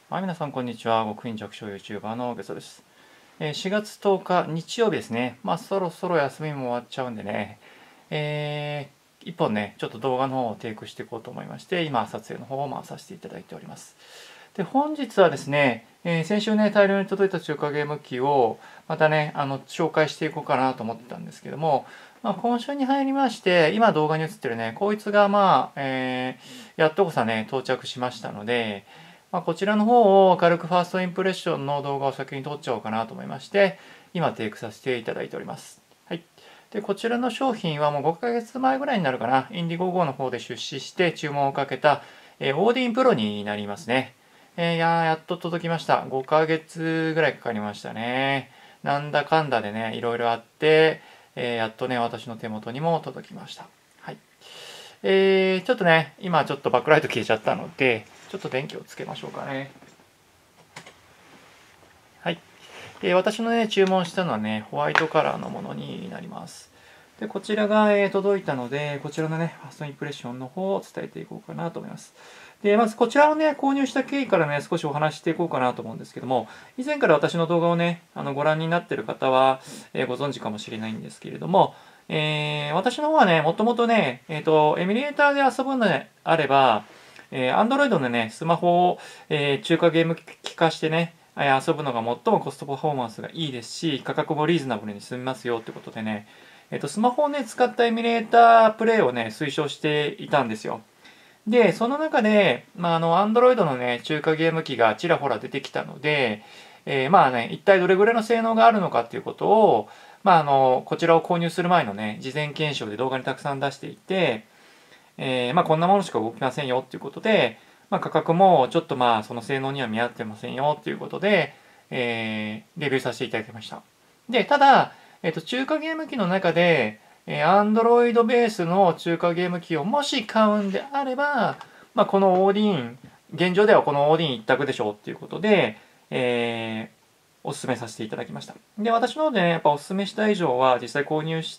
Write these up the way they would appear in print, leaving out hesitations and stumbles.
はい、皆さんこんにちは。極貧弱小 YouTuber のゲソです。4月10日日曜日ですね。そろそろ休みも終わっちゃうんでね、一本ね、ちょっと動画の方をテイクしていこうと思いまして、今撮影の方を回させていただいております。で、本日はですね、先週ね、大量に届いた中華ゲーム機をまたね、紹介していこうかなと思ってたんですけども、今週に入りまして、今動画に映ってるね、こいつがやっとこさね、到着しましたので、こちらの方を軽くファーストインプレッションの動画を先に撮っちゃおうかなと思いまして、今テイクさせていただいております。はい。で、こちらの商品はもう5ヶ月前ぐらいになるかな、インディゴゴの方で出資して注文をかけた、オーディンプロになりますね。やっと届きました。5ヶ月ぐらいかかりましたね。なんだかんだでね、いろいろあって、やっとね、私の手元にも届きました。はい。ちょっとね、今ちょっとバックライト消えちゃったので、ちょっと電気をつけましょうかね。はい。私のね、注文したのはね、ホワイトカラーのものになります。で、こちらが、届いたので、こちらのね、ファーストインプレッションの方を伝えていこうかなと思います。で、まずこちらをね、購入した経緯からね、少しお話していこうかなと思うんですけども、以前から私の動画をね、ご覧になっている方は、ご存知かもしれないんですけれども、私の方はね、もともとね、エミュレーターで遊ぶのであれば、Android のね、スマホを、中華ゲーム機化してね、遊ぶのが最もコストパフォーマンスがいいですし、価格もリーズナブルに済みますよってことでね、スマホをね、使ったエミュレータープレイをね、推奨していたんですよ。で、その中で、Android のね、中華ゲーム機がちらほら出てきたので、一体どれぐらいの性能があるのかっていうことを、こちらを購入する前のね、事前検証で動画にたくさん出していて、こんなものしか動きませんよっていうことで、価格もちょっとその性能には見合ってませんよっていうことで、レビューさせていただきました。で、ただ、中華ゲーム機の中で、Android ベースの中華ゲーム機をもし買うんであれば、このオーディン、現状ではこのオーディン一択でしょうっていうことで、お勧めさせていただきました。で、私の方でね、やっぱお勧めした以上は実際購入して、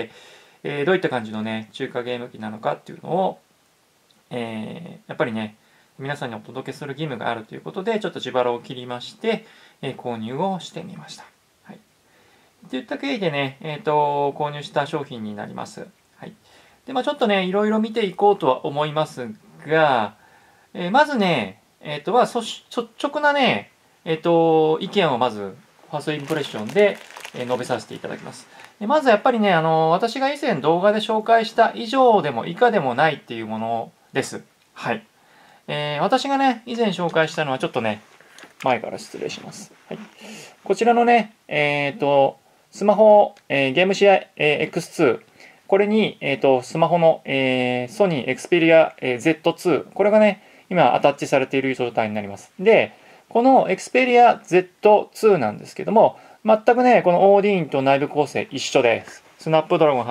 どういった感じのね、中華ゲーム機なのかっていうのを、やっぱりね、皆さんにお届けする義務があるということで、ちょっと自腹を切りまして、購入をしてみました。はい。といった経緯でね、購入した商品になります。はい。で、ちょっとね、いろいろ見ていこうとは思いますが、まずね、率直なね、意見をまず、ファーストインプレッションで、述べさせていただきます。まずやっぱりね、私が以前動画で紹介した以上でも以下でもないっていうものです。はい。私がね、以前紹介したのはちょっとね、前から失礼します。はい。こちらのね、スマホ、ゲームシア、X2、これに、スマホの、ソニー Xperia、Z2、これがね、今アタッチされている状態になります。で、この Xperia Z2 なんですけども、全くね、このオーディーンと内部構成一緒です。スナップドラゴン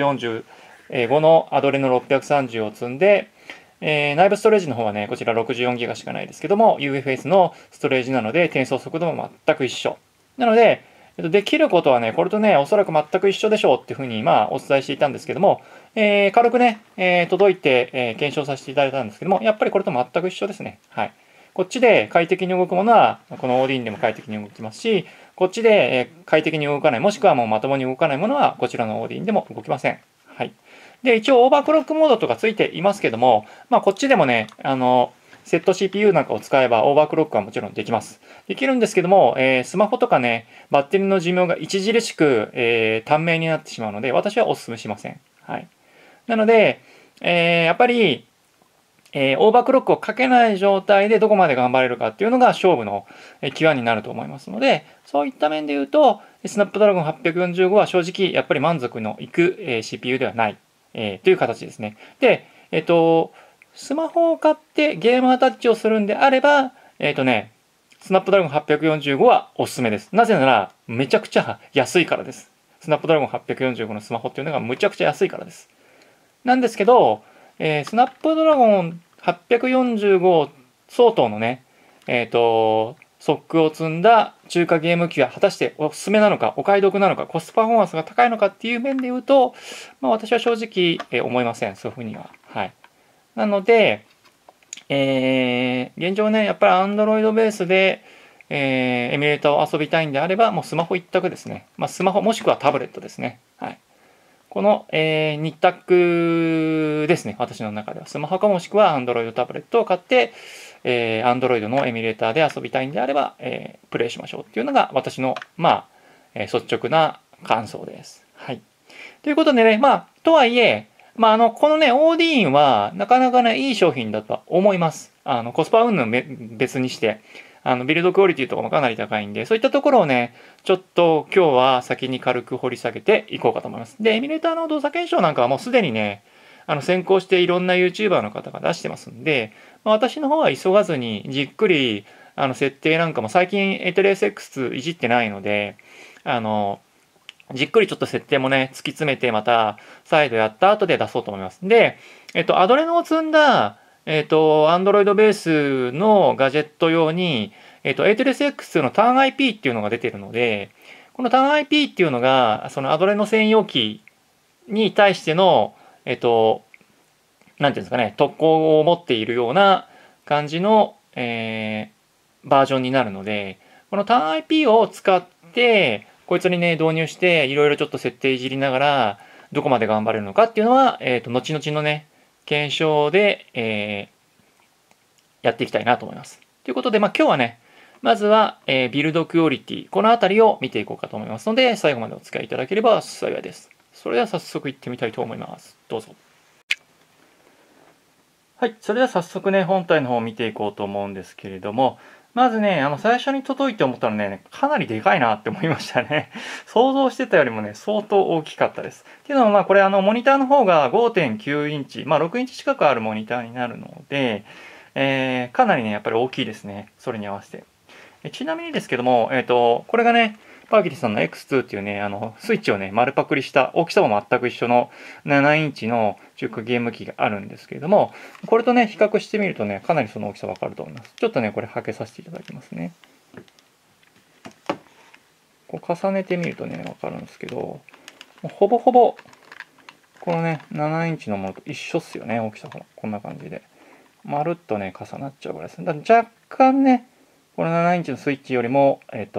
845のアドレノ630を積んで、内部ストレージの方はね、こちら 64GB しかないですけども、UFS のストレージなので、転送速度も全く一緒。なので、できることはね、これとね、おそらく全く一緒でしょうっていうふうに、お伝えしていたんですけども、軽くね、届いて、検証させていただいたんですけども、やっぱりこれと全く一緒ですね。はい。こっちで快適に動くものは、このオーディンでも快適に動きますし、こっちで快適に動かない、もしくはもうまともに動かないものは、こちらのオーディンでも動きません。はい。で、一応オーバークロックモードとかついていますけども、こっちでもね、セット CPU なんかを使えばオーバークロックはもちろんできます。できるんですけども、スマホとかね、バッテリーの寿命が著しく、短命になってしまうので、私はお勧めしません。はい。なので、やっぱり、オーバークロックをかけない状態でどこまで頑張れるかっていうのが勝負の際になると思いますので、そういった面で言うと、スナップドラゴン845は正直やっぱり満足のいく CPU ではない、という形ですね。で、スマホを買ってゲームアタッチをするんであれば、スナップドラゴン845はおすすめです。なぜなら、めちゃくちゃ安いからです。スナップドラゴン845のスマホっていうのがむちゃくちゃ安いからです。なんですけど、スナップドラゴン845相当のね、ソックを積んだ中華ゲーム機は果たしておすすめなのか、お買い得なのか、コストパフォーマンスが高いのかっていう面で言うと、私は正直、思いません。そういうふうには。はい。なので、 現状ね、やっぱり Android ベースで、エミュレーターを遊びたいんであれば、もうスマホ一択ですね。スマホもしくはタブレットですね。はい。この、2択ですね。私の中では。スマホかもしくは Android タブレットを買って、Android のエミュレーターで遊びたいんであれば、プレイしましょうっていうのが私の、率直な感想です。はい。ということでね、とはいえ、このね、オーディーンは、なかなかね、いい商品だとは思います。コスパ云々別にして、ビルドクオリティとかもかなり高いんで、そういったところをね、ちょっと今日は先に軽く掘り下げていこうかと思います。で、エミュレーターの動作検証なんかはもうすでにね、先行していろんな YouTuber の方が出してますんで、私の方は急がずにじっくり、設定なんかも最近 A3SX いじってないので、じっくりちょっと設定もね、突き詰めてまた再度やった後で出そうと思います。で、アドレノを積んだ、Android ベースのガジェット用に、A3SX の TANIP っていうのが出てるので、この TANIP っていうのが、そのアドレノ専用機に対しての、なんていうんですかね、特攻を持っているような感じの、バージョンになるので、この TANIP を使って、こいつにね、導入して、いろいろちょっと設定いじりながら、どこまで頑張れるのかっていうのは、後々のね、検証で、やっていきたいなと思います。ということで、今日はね、まずは、ビルドクオリティ、このあたりを見ていこうかと思いますので、最後までお付き合いいただければ幸いです。それでは早速行ってみたいと思います。どうぞ。はい、それでは早速ね、本体の方を見ていこうと思うんですけれども、まずね、最初に届いて思ったのね、かなりでかいなって思いましたね。想像してたよりもね、相当大きかったです。っていうのは、これモニターの方が 5.9 インチ、6インチ近くあるモニターになるので、かなりね、やっぱり大きいですね。それに合わせて。ちなみにですけども、これがね、パーキリさんの X2 っていうね、スイッチをね、丸パクリした大きさも全く一緒の7インチの中華ゲーム機があるんですけれども、これとね、比較してみるとね、かなりその大きさわかると思います。ちょっとね、これはけさせていただきますね。こう重ねてみるとね、わかるんですけど、ほぼほぼ、このね、7インチのものと一緒っすよね、大きさが。こんな感じで。まるっとね、重なっちゃうぐらいです。だから若干ね、この7インチのスイッチよりも、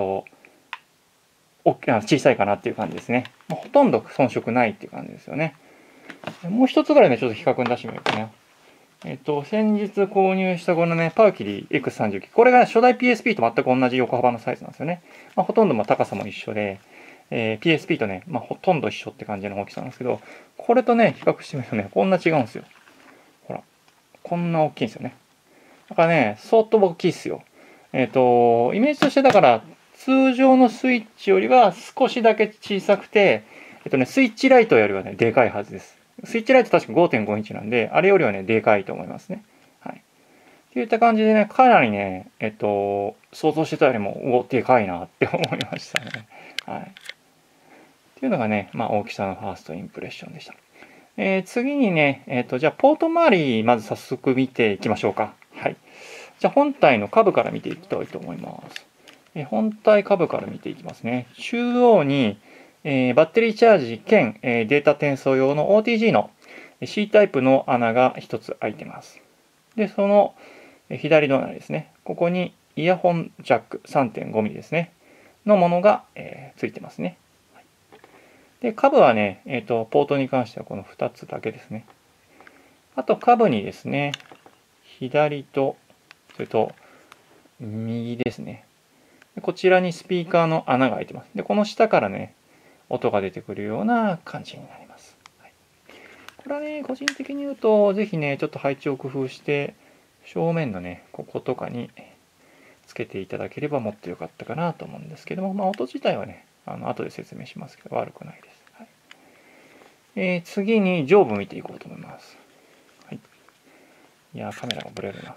小さいかなっていう感じですね。ほとんど遜色ないっていう感じですよね。もう一つぐらいね、ちょっと比較に出してみようかね。先日購入したこのね、パーキリ X39。これが初代 PSP と全く同じ横幅のサイズなんですよね。ほとんど高さも一緒で、PSP とね、ほとんど一緒って感じの大きさなんですけど、これとね、比較してみるとね、こんな違うんですよ。ほら、こんな大きいんですよね。だからね、相当大きいっすよ。イメージとしてだから、通常のスイッチよりは少しだけ小さくて、スイッチライトよりはね、でかいはずです。スイッチライト確か 5.5 インチなんで、あれよりはね、でかいと思いますね。はい。っていった感じでね、かなりね、想像してたよりも、でかいなって思いましたね。はい。っていうのがね、大きさのファーストインプレッションでした。次にね、じゃあ、ポート周り、まず早速見ていきましょうか。はい。じゃあ、本体の下部から見ていきたいと思います。本体下部から見ていきますね。中央に、バッテリーチャージ兼、データ転送用の OTG の C タイプの穴が1つ開いてます。で、その左隣ですね。ここにイヤホンジャック 3.5mm ですね。のものが、ついてますね。で、下部はね、ポートに関してはこの2つだけですね。あと下部にですね、左と、それと右ですね。こちらにスピーカーの穴が開いてます。で、この下からね、音が出てくるような感じになります。はい、これはね、個人的に言うと、ぜひね、ちょっと配置を工夫して、正面のね、こことかにつけていただければもっと良かったかなと思うんですけども、音自体はね、後で説明しますけど、悪くないです。はい、次に上部見ていこうと思います。はい、いや、カメラがブレるな。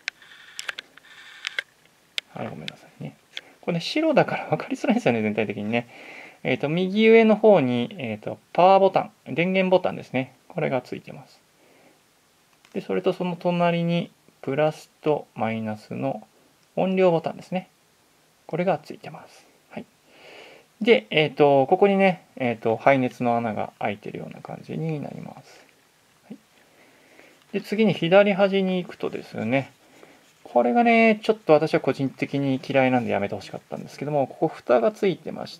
はい、ごめんなさいね。これね、白だから分かりづらいですよね、全体的にね。右上の方に、パワーボタン、電源ボタンですね。これがついてます。で、それとその隣に、プラスとマイナスの音量ボタンですね。これがついてます。はい。で、ここにね、配熱の穴が開いてるような感じになります。はい、 で、次に左端に行くとですね、これがね、ちょっと私は個人的に嫌いなんでやめてほしかったんですけども、ここ蓋がついてまして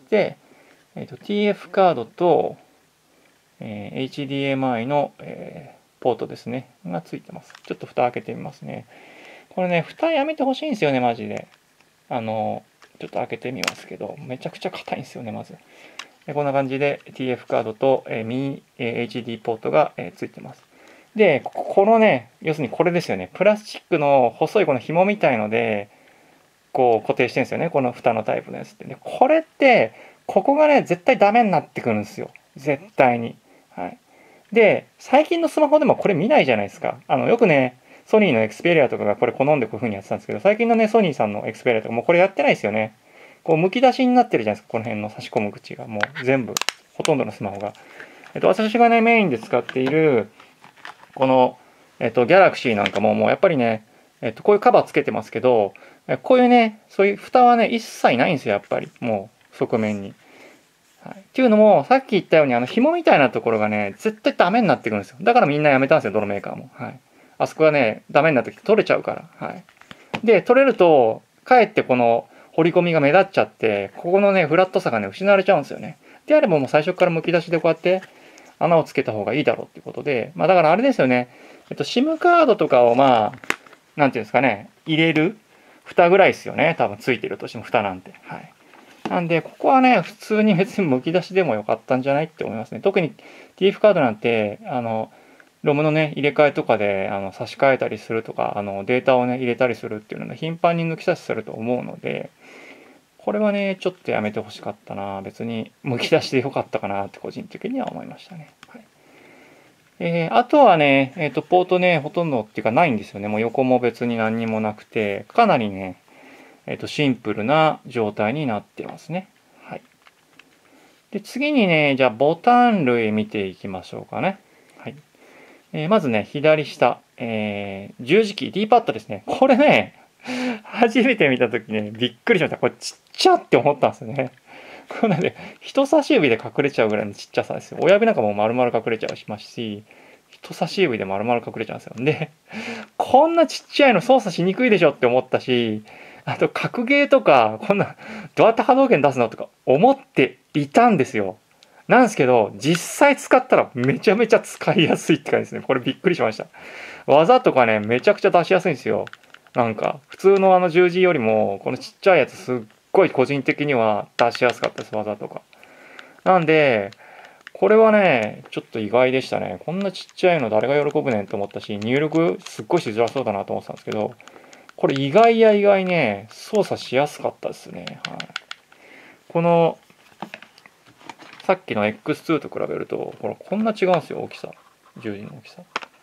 、TF カードと、HDMI の、ポートですね、がついてます。ちょっと蓋開けてみますね。これね、蓋やめてほしいんですよね、マジで。ちょっと開けてみますけど、めちゃくちゃ硬いんですよね、まず。でこんな感じで TF カードと、ミニ、HD ポートが、ついてます。で、このね、要するにこれですよね。プラスチックの細いこの紐みたいので、こう固定してるんですよね。この蓋のタイプのやつって。で、これって、ここがね、絶対ダメになってくるんですよ。絶対に。はい。で、最近のスマホでもこれ見ないじゃないですか。よくね、ソニーのエクスペリアとかがこれ好んでこういう風にやってたんですけど、最近のね、ソニーさんのエクスペリアとかもうこれやってないですよね。こう、剥き出しになってるじゃないですか。この辺の差し込む口が。もう全部。ほとんどのスマホが。私がね、メインで使っている、この、ギャラクシーなんかも、もうやっぱりね、こういうカバーつけてますけど、こういうね、そういう蓋はね、一切ないんですよ、やっぱり。もう、側面に。はい、っていうのも、さっき言ったように、紐みたいなところがね、絶対ダメになってくるんですよ。だからみんなやめたんですよ、どのメーカーも。はい。あそこがね、ダメになってきて取れちゃうから。はい。で、取れると、かえってこの、彫り込みが目立っちゃって、ここのね、フラットさがね、失われちゃうんですよね。であればもう最初から剥き出しでこうやって、穴をつけた方がいいだろうっていうことで、まあだからあれですよね、SIM カードとかをまあ、なんていうんですかね、入れる蓋ぐらいですよね。多分ついてるとしても蓋なんて。はい。なんで、ここはね、普通に別に剥き出しでもよかったんじゃないって思いますね。特に TF カードなんて、ロムのね、入れ替えとかで差し替えたりするとか、データをね、入れたりするっていうので、頻繁に抜き差しすると思うので、これはね、ちょっとやめてほしかったな。別に剥き出しでよかったかなって個人的には思いましたね。はい。あとはね、ポートね、ほとんどっていうかないんですよね。もう横も別に何にもなくて、かなりね、シンプルな状態になってますね。はい。で、次にね、じゃあボタン類見ていきましょうかね。はい。まずね、左下、十字キー、D パッドですね。これね、初めて見たときね、びっくりしました。これちっちゃって思ったんですよね。これね、人差し指で隠れちゃうぐらいのちっちゃさですよ。親指なんかも丸々隠れちゃいますし、人差し指で丸々隠れちゃうんですよ。で、こんなちっちゃいの操作しにくいでしょって思ったし、あと格ゲーとか、こんな、どうやって波動拳出すのとか思っていたんですよ。なんですけど、実際使ったらめちゃめちゃ使いやすいって感じですね。これびっくりしました。技とかね、めちゃくちゃ出しやすいんですよ。なんか、普通の十字よりも、このちっちゃいやつすっごい個人的には出しやすかったです、技とか。なんで、これはね、ちょっと意外でしたね。こんなちっちゃいの誰が喜ぶねんと思ったし、入力すっごいしづらそうだなと思ってたんですけど、これ意外や意外ね、操作しやすかったですね。はい。この、さっきの X2 と比べると、こんな違うんですよ、大きさ。十字の大きさ。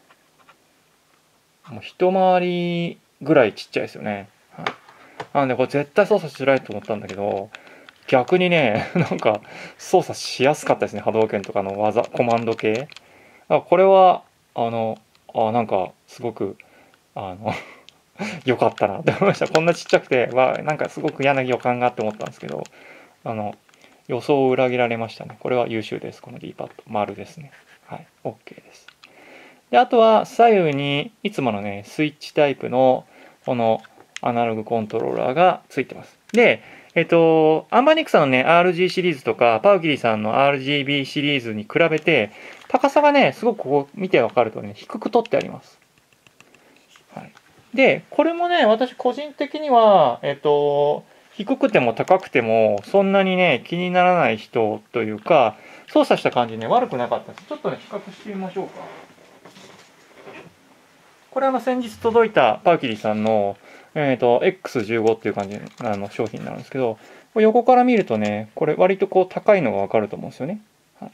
もう一回りぐらいちっちゃいですよね。はい。なので、これ絶対操作しづらいと思ったんだけど、逆にね、なんか操作しやすかったですね。波動拳とかの技、コマンド系。これは、なんかすごく、あの良かったなって思いました。こんなちっちゃくて、なんかすごく嫌な予感があって思ったんですけど、あの、予想を裏切られましたね。これは優秀です。この D パッド。丸ですね。はい。OK です。で、あとは左右にいつものね、スイッチタイプのこのアナログコントローラーがついてます。で、アンバニックさんのね、RG シリーズとか、パウキリさんの RGB シリーズに比べて、高さがね、すごくこう見てわかるとね、低く取ってあります。はい。で、これもね、私個人的には、低くても高くても、そんなにね、気にならない人というか、操作した感じね、悪くなかったです。ちょっとね、比較してみましょうか。これ先日届いたパウキリさんの、X15 っていう感じの商品なんですけど、これ横から見るとね、これ割とこう高いのがわかると思うんですよね。はい、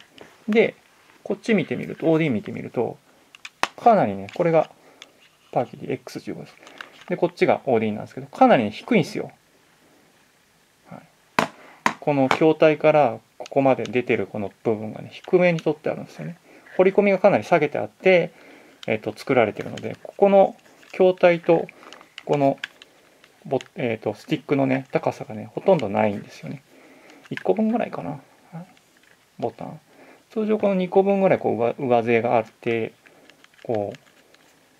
で、こっち見てみると、OD 見てみると、かなりね、これがパウキリ X15 です。で、こっちが OD なんですけど、かなり、ね、低いんですよ。はい、この筐体からここまで出てるこの部分がね、低めに取ってあるんですよね。彫り込みがかなり下げてあって、作られているので、ここの筐体とこのスティックのね、高さがね、ほとんどないんですよね。1個分ぐらいかな。ボタン。通常この2個分ぐらいこう上背があって、こう、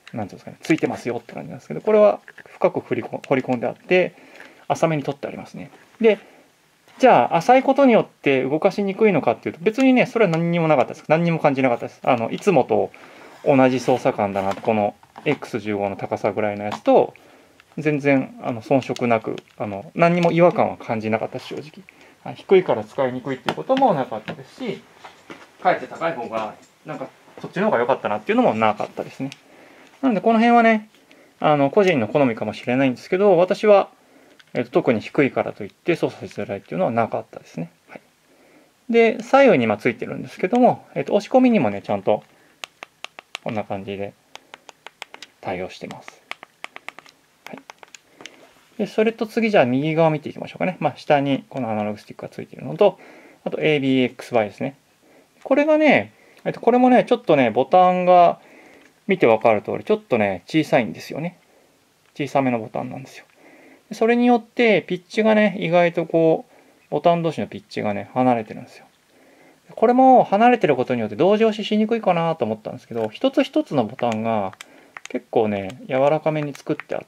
なんていうんですかね、ついてますよって感じなんですけど、これは深く掘り込んであって、浅めに取ってありますね。で、じゃあ、浅いことによって動かしにくいのかっていうと、別にね、それは何にもなかったです。何にも感じなかったです。いつもと同じ操作感だな、この X15 の高さぐらいのやつと、全然遜色なく、何にも違和感は感じなかったし、正直。低いから使いにくいっていうこともなかったですし、かえって高い方が、なんか、そっちの方が良かったなっていうのもなかったですね。なので、この辺はね、個人の好みかもしれないんですけど、私は、特に低いからといって操作しづらいっていうのはなかったですね。はい、で、左右についてるんですけども、押し込みにもね、ちゃんと、こんな感じで対応してます。はい、でそれと次、じゃあ右側見ていきましょうかね。下にこのアナログスティックがついているのと、あと ABXY ですね。これがね、これもね、ちょっとね、ボタンが見てわかる通り、ちょっとね、小さいんですよね。小さめのボタンなんですよ。それによってピッチがね、意外とこう、ボタン同士のピッチがね、離れてるんですよ。これも離れてることによって同時押ししにくいかなと思ったんですけど、一つ一つのボタンが結構ね、柔らかめに作ってあって、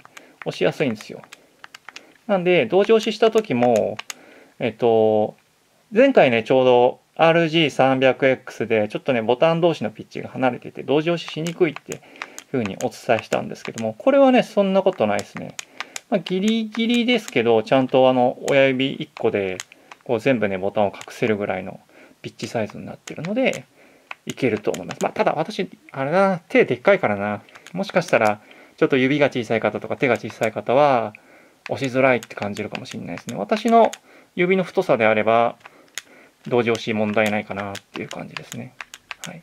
押しやすいんですよ。なんで、同時押しした時も、前回ね、ちょうど RG300X でちょっとね、ボタン同士のピッチが離れてて、同時押ししにくいっていうふうにお伝えしたんですけども、これはね、そんなことないですね。ギリギリですけど、ちゃんと親指1個でこう全部ね、ボタンを隠せるぐらいのピッチサイズになってるので、いけると思います。ただ私、あれだな、手でっかいからな。もしかしたら、ちょっと指が小さい方とか手が小さい方は、押しづらいって感じるかもしれないですね。私の指の太さであれば、同時押し問題ないかなっていう感じですね。はい。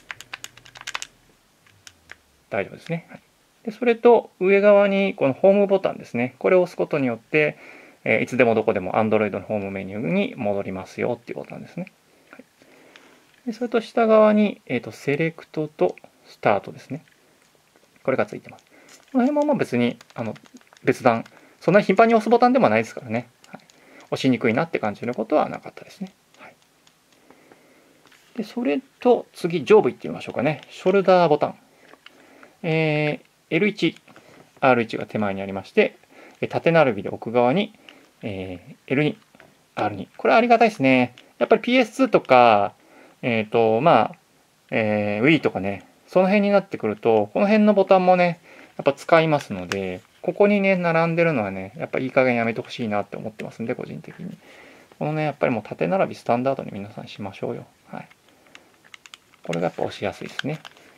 大丈夫ですね。はい、でそれと上側にこのホームボタンですね。これを押すことによって、いつでもどこでも Android のホームメニューに戻りますよっていうボタンですね。はい、でそれと下側に、セレクトとスタートですね。これがついてます。この辺も別に別段、そんなに頻繁に押すボタンでもないですからね。はい、押しにくいなって感じることはなかったですね。はい、でそれと次、上部いってみましょうかね。ショルダーボタン。L1、R1 が手前にありまして、縦並びで奥側に、L2、R2。これはありがたいですね。やっぱり PS2 とか、Wii とかね、その辺になってくると、この辺のボタンもね、やっぱ使いますので、ここにね、並んでるのはね、やっぱいい加減やめてほしいなって思ってますんで、個人的に。このね、やっぱりもう縦並びスタンダードに皆さんしましょうよ。はい。これがやっぱ押しやすいですね。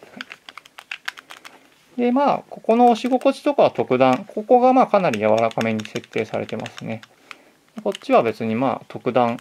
で、ここの押し心地とかは特段、ここがかなり柔らかめに設定されてますね。こっちは別に特段、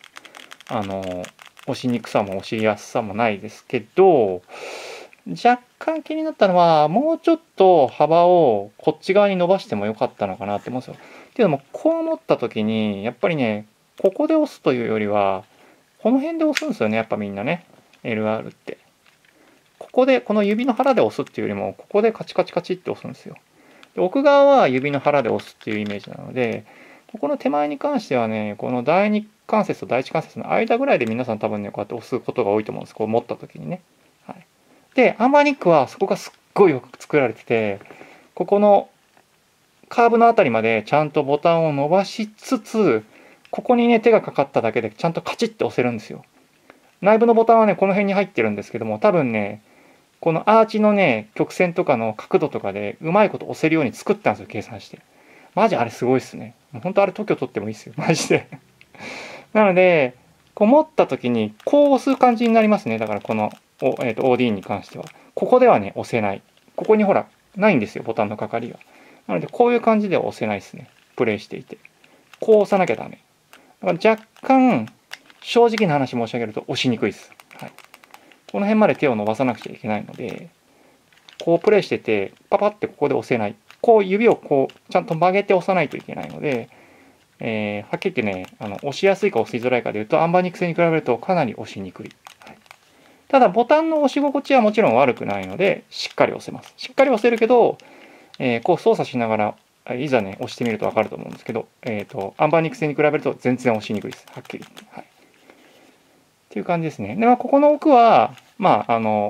押しにくさも押しやすさもないですけど、若干気になったのは、もうちょっと幅をこっち側に伸ばしてもよかったのかなって思うんですよ。っていうのも、こう思った時に、やっぱりね、ここで押すというよりは、この辺で押すんですよね、やっぱみんなね。LR って。ここで、この指の腹で押すっていうよりも、ここでカチカチカチって押すんですよ。で奥側は指の腹で押すっていうイメージなので、ここの手前に関してはね、この第二関節と第一関節の間ぐらいで皆さん多分ね、こうやって押すことが多いと思うんです。こう持った時にね。はい、で、アンバーニックはそこがすっごいよく作られてて、ここのカーブのあたりまでちゃんとボタンを伸ばしつつ、ここにね、手がかかっただけでちゃんとカチッて押せるんですよ。内部のボタンはね、この辺に入ってるんですけども、多分ね、このアーチのね、曲線とかの角度とかでうまいこと押せるように作ったんですよ、計算して。マジあれすごいっすね。もう本当あれ特許取ってもいいっすよ、マジで。なので、こう持った時にこう押す感じになりますね。だからこの、OD に関しては。ここではね、押せない。ここにほら、ないんですよ、ボタンのかかりが。なので、こういう感じでは押せないですね。プレイしていて。こう押さなきゃダメ。だから若干、正直な話申し上げると押しにくいです。はい。この辺まで手を伸ばさなくちゃいけないので、こうプレイしてて、パパってここで押せない。こう指をこう、ちゃんと曲げて押さないといけないので、はっきり言ってね、押しやすいか押しづらいかでいうと、アンバーニック製に比べるとかなり押しにくい。はい、ただ、ボタンの押し心地はもちろん悪くないので、しっかり押せます。しっかり押せるけど、こう操作しながら、いざね、押してみるとわかると思うんですけど、アンバーニック製に比べると全然押しにくいです。はっきり言って。はい。っていう感じですね。で、ここの奥は、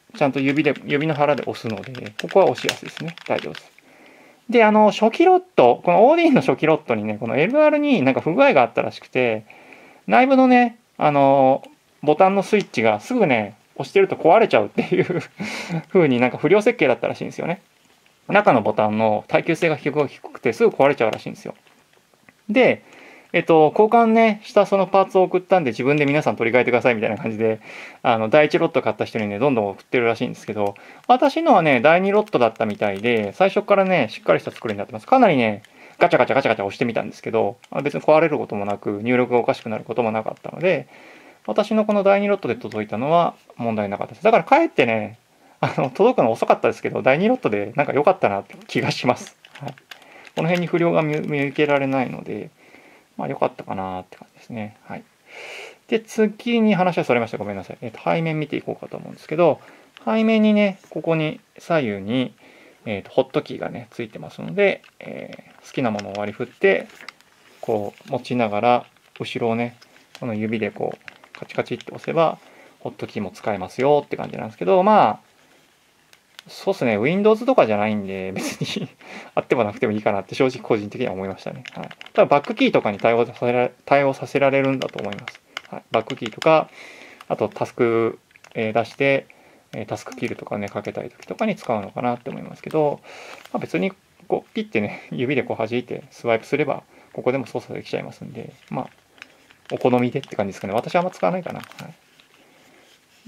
ちゃんと指の腹で押すので、ここは押しやすいですね。大丈夫です。で、初期ロット、この OD の初期ロットにね、この LR になんか不具合があったらしくて、内部のね、ボタンのスイッチがすぐね、押してると壊れちゃうっていう風になんか不良設計だったらしいんですよね。中のボタンの耐久性が低くてすぐ壊れちゃうらしいんですよ。で、交換ね、したそのパーツを送ったんで自分で皆さん取り替えてくださいみたいな感じで、第1ロット買った人にね、どんどん送ってるらしいんですけど、私のはね、第2ロットだったみたいで、最初からね、しっかりした作りになってます。かなりね、ガチャガチャガチャガチャ押してみたんですけど、別に壊れることもなく、入力がおかしくなることもなかったので、私のこの第2ロットで届いたのは問題なかったです。だからかえってね、届くの遅かったですけど、第2ロットでなんか良かったなって気がします。はい、この辺に不良が見受けられないので、まあ良かったかなって感じですね。はい。で、次に話はそれました。ごめんなさい。背面見ていこうかと思うんですけど、背面にね、ここに左右に、ホットキーがね、ついてますので、好きなものを割り振って、こう持ちながら、後ろをね、この指でこう、カチカチって押せば、ホットキーも使えますよって感じなんですけど、まあ、そうですね、Windows とかじゃないんで、別にあってもなくてもいいかなって正直個人的には思いましたね。はい、ただバックキーとかに対応させられるんだと思います。はい、バックキーとか、あとタスク、出して、タスクキルとかね、かけたい時とかに使うのかなって思いますけど、まあ、別にこうピッてね、指でこう弾いてスワイプすれば、ここでも操作できちゃいますんで、まあ、お好みでって感じですかね。私はあんま使わないかな。はい、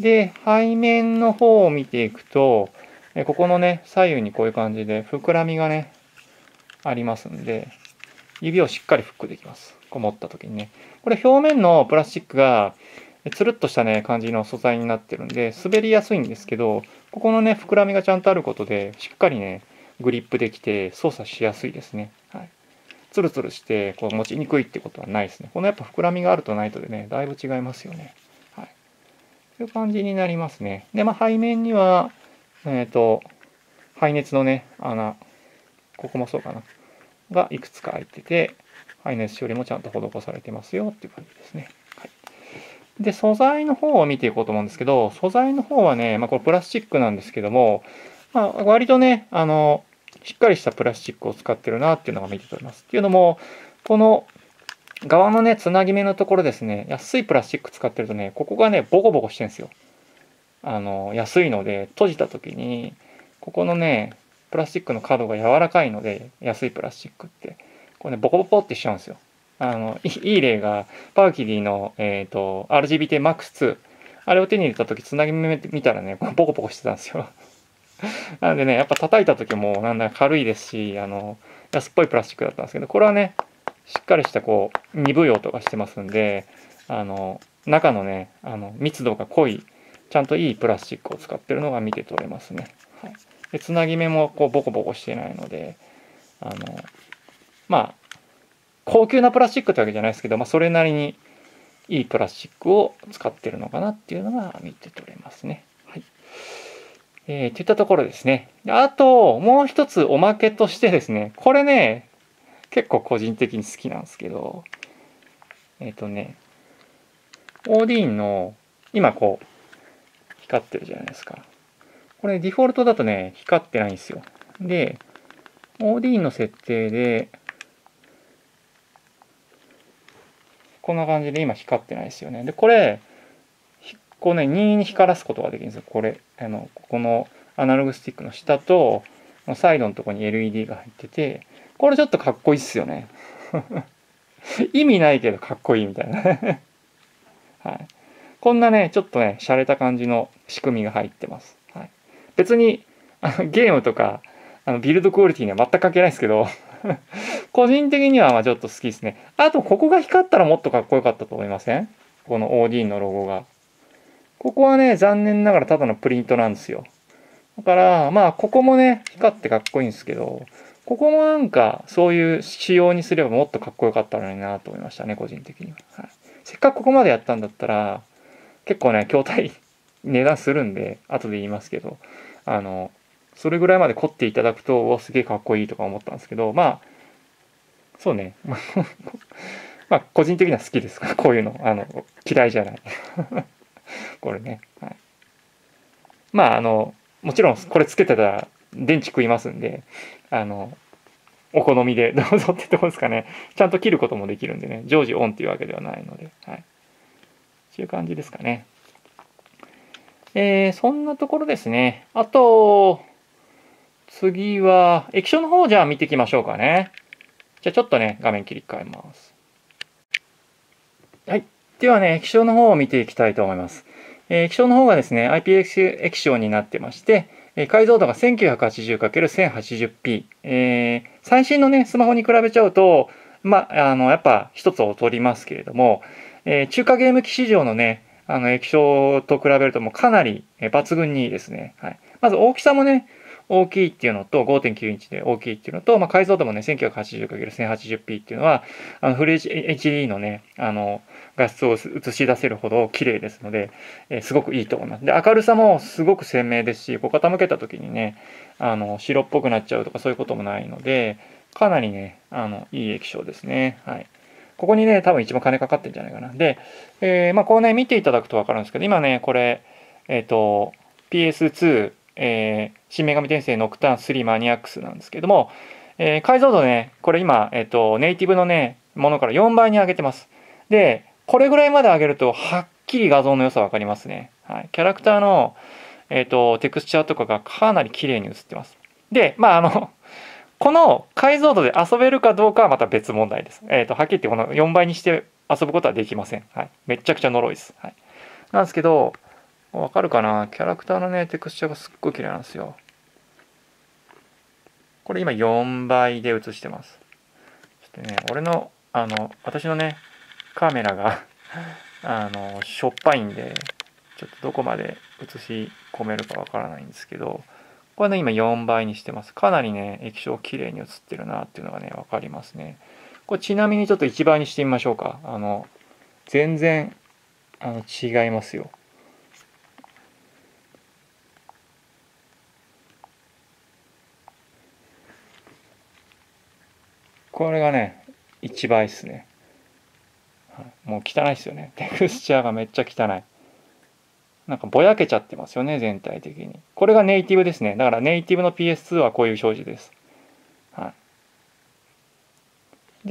で、背面の方を見ていくと、ここのね、左右にこういう感じで膨らみがね、ありますんで、指をしっかりフックできます。こう持った時にね。これ表面のプラスチックがつるっとしたね、感じの素材になってるんで、滑りやすいんですけど、ここのね、膨らみがちゃんとあることで、しっかりね、グリップできて操作しやすいですね。はい。ツルツルしてこう持ちにくいってことはないですね。このやっぱ膨らみがあるとないとでね、だいぶ違いますよね。はい。という感じになりますね。で、まあ背面には、排熱のね、穴、ここもそうかな、がいくつか開いてて、排熱処理もちゃんと施されてますよっていう感じですね。はい、で、素材の方を見ていこうと思うんですけど、素材の方はね、まあ、これプラスチックなんですけども、まあ、割とね、しっかりしたプラスチックを使ってるなっていうのが見て取れます。っていうのも、この側のね、つなぎ目のところですね、安いプラスチック使ってるとね、ここがね、ボコボコしてるんですよ。安いので、閉じた時に、ここのね、プラスチックの角が柔らかいので、安いプラスチックって、これね、ボコボコってしちゃうんですよ。いい例が、パウキリの、RGBT-MAX2。あれを手に入れた時、つなぎ目見たらね、ボコボコしてたんですよ。なんでね、やっぱ叩いた時も、なんだ軽いですし、安っぽいプラスチックだったんですけど、これはね、しっかりしたこう、鈍い音がしてますんで、中のね、密度が濃い、ちゃんといいプラスチックを使ってるのが見て取れますね。はい、でつなぎ目もこうボコボコしてないので、まあ、高級なプラスチックってわけじゃないですけど、まあ、それなりにいいプラスチックを使ってるのかなっていうのが見て取れますね。はい。といったところですね。あと、もう一つおまけとしてですね、これね、結構個人的に好きなんですけど、オーディーンの、今こう、光ってるじゃないですか。これディフォルトだとね、光ってないんですよ。で、オーディーンの設定で、こんな感じで今光ってないですよね。で、これ、こうね、任意に光らすことができるんですよ。これ、ここのアナログスティックの下と、サイドのところに LED が入ってて、これちょっとかっこいいっすよね。意味ないけどかっこいいみたいな。はい。こんなね、ちょっとね、洒落た感じの仕組みが入ってます。はい、別にゲームとかビルドクオリティには全く関係ないですけど個人的にはまあちょっと好きですね。あと、ここが光ったらもっとかっこよかったと思いません？この OD のロゴが。ここはね、残念ながらただのプリントなんですよ。だから、まあ、ここもね、光ってかっこいいんですけど、ここもなんか、そういう仕様にすればもっとかっこよかったのになと思いましたね、個人的には。はい、せっかくここまでやったんだったら、結構ね、筐体値段するんで、後で言いますけど、それぐらいまで凝っていただくと、すげえかっこいいとか思ったんですけど、まあ、そうね。まあ、個人的には好きですから、こういうの。嫌いじゃない。これね。はい。 まあもちろんこれつけてたら電池食いますんで、お好みでどうぞってとこですかね。ちゃんと切ることもできるんでね、常時オンっていうわけではないので、はい。そういう感じですかね。そんなところですね。あと、次は、液晶の方じゃあ見ていきましょうかね。じゃあちょっとね、画面切り替えます。はい。ではね、液晶の方を見ていきたいと思います。液晶の方がですね、IPS 液晶になってまして、解像度が 1980×1080p、最新のね、スマホに比べちゃうと、やっぱ一つ劣りますけれども、中華ゲーム機市場のね、液晶と比べるともうかなり抜群にいいですね。はい。まず大きさもね、大きいっていうのと、5.9 インチで大きいっていうのと、解像度もね、1980×1080p っていうのは、フル HD のね、画質を映し出せるほど綺麗ですので、すごくいいと思います。で、明るさもすごく鮮明ですし、こう傾けた時にね、白っぽくなっちゃうとかそういうこともないので、かなりね、いい液晶ですね。はい。ここにね、多分一番金かかってるんじゃないかな。で、こうね、見ていただくとわかるんですけど、今ね、これ、PS2、新女神転生ノクターン3マニアックスなんですけども、解像度ね、これ今、ネイティブのね、ものから4倍に上げてます。で、これぐらいまで上げると、はっきり画像の良さわかりますね。はい。キャラクターの、テクスチャーとかがかなり綺麗に映ってます。で、この解像度で遊べるかどうかはまた別問題です。はっきり言ってこの4倍にして遊ぶことはできません。はい。めちゃくちゃ呪いです。はい。なんですけど、わかるかな？キャラクターのね、テクスチャーがすっごい綺麗なんですよ。これ今4倍で映してます。ちょっとね、私のね、カメラがしょっぱいんで、ちょっとどこまで映し込めるかわからないんですけど、これね、今4倍にしてます。かなりね、液晶綺麗に映ってるなっていうのがね、わかりますね。これちなみにちょっと1倍にしてみましょうか。全然、違いますよ。これがね、1倍ですね。もう汚いですよね。テクスチャーがめっちゃ汚い。なんかぼやけちゃってますよね、全体的に。これがネイティブですね。だからネイティブの PS2 はこういう表示です。はい、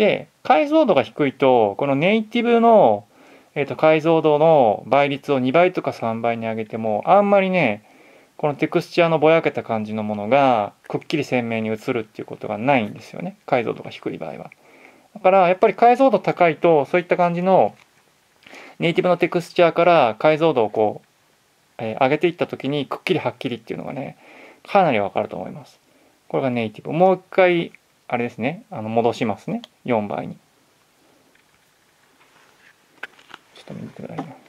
で、解像度が低いと、このネイティブの、解像度の倍率を2倍とか3倍に上げても、あんまりね、このテクスチャーのぼやけた感じのものがくっきり鮮明に映るっていうことがないんですよね。解像度が低い場合は。だからやっぱり解像度高いと、そういった感じのネイティブのテクスチャーから解像度をこう、上げていった時にくっきりはっきりっていうのがね、かなりわかると思います。これがネイティブ。もう一回、あれですね、戻しますね。4倍に。ちょっと見てくださいな。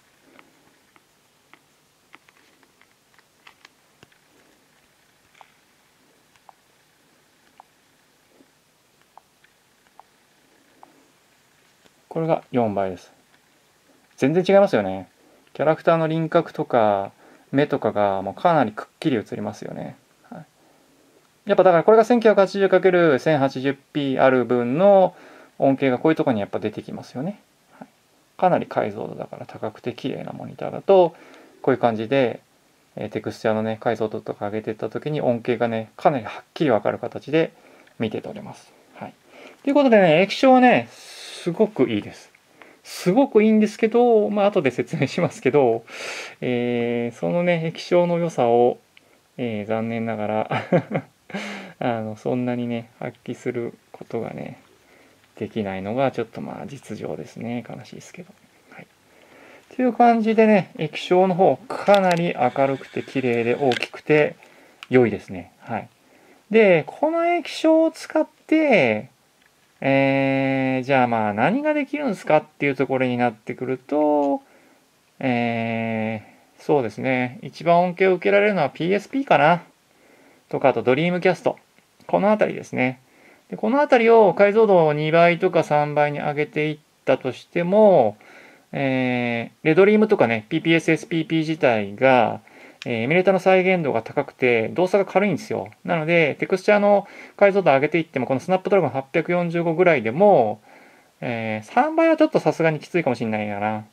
これが4倍です。全然違いますよね。キャラクターの輪郭とか目とかがもうかなりくっきり映りますよね。はい、やっぱだからこれが 1980×1080p ある分の恩恵がこういうところにやっぱ出てきますよね。はい、かなり解像度だから高くて綺麗なモニターだとこういう感じでテクスチャーのね解像度とか上げていった時に恩恵がねかなりはっきりわかる形で見て取れます。はい、ということでね液晶はねすごくいいです。すごくいいんですけど、後で説明しますけど、そのね液晶の良さを、残念ながらそんなにね発揮することがねできないのがちょっと実情ですね。悲しいですけど。はい。という感じでね、液晶の方かなり明るくて綺麗で大きくて良いですね。はい。で、この液晶を使って、じゃあ何ができるんですかっていうところになってくると、そうですね。一番恩恵を受けられるのは PSP かな。とか、あとドリームキャスト。このあたりですね。でこのあたりを解像度を2倍とか3倍に上げていったとしても、レドリームとかね、PPSSPP 自体が、エミュレータの再現度が高くて動作が軽いんですよ。なので、テクスチャーの解像度を上げていっても、このスナップドラゴン845ぐらいでも、3倍はちょっとさすがにきついかもしれないかな。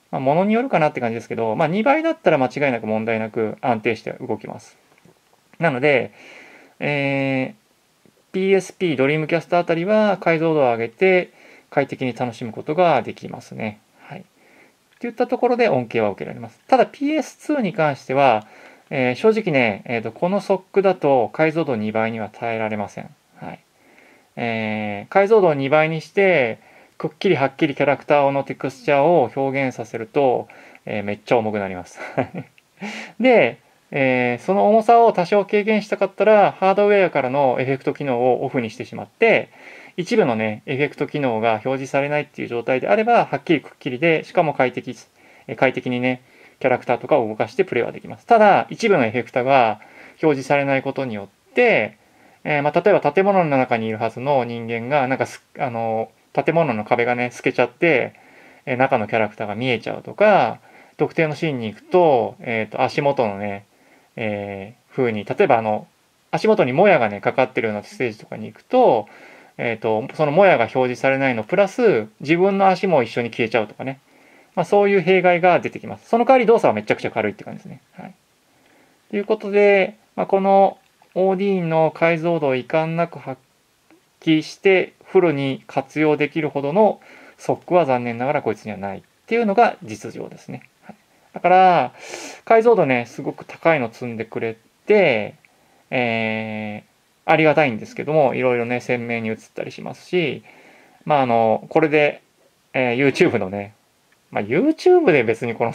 ものによるかなって感じですけど、2倍だったら間違いなく問題なく安定して動きます。なので、PSP、ドリームキャストあたりは解像度を上げて快適に楽しむことができますね。はい。といったところで恩恵は受けられます。ただ PS2 に関しては、正直ね、このソックだと解像度2倍には耐えられません。はい。解像度を2倍にして、くっきりはっきりキャラクターのテクスチャーを表現させると、めっちゃ重くなります。で、その重さを多少軽減したかったら、ハードウェアからのエフェクト機能をオフにしてしまって、一部のね、エフェクト機能が表示されないっていう状態であれば、はっきりくっきりで、しかも快適にね、キャラクターとかを動かしてプレイはできます。ただ、一部のエフェクタが表示されないことによって、例えば建物の中にいるはずの人間が、なんか建物の壁がね、透けちゃって、中のキャラクターが見えちゃうとか、特定のシーンに行くと、足元のね、風に、例えば足元にもやがね、かかってるようなステージとかに行くと、そのもやが表示されないの、プラス、自分の足も一緒に消えちゃうとかね。そういう弊害が出てきます。その代わり動作はめちゃくちゃ軽いって感じですね。はい。ということで、この OD の解像度を遺憾なく発揮してフルに活用できるほどのソックは残念ながらこいつにはないっていうのが実情ですね。はい、だから解像度ねすごく高いの積んでくれて、ありがたいんですけどもいろいろね鮮明に映ったりしますし、これで、YouTube のね、YouTube で別にこの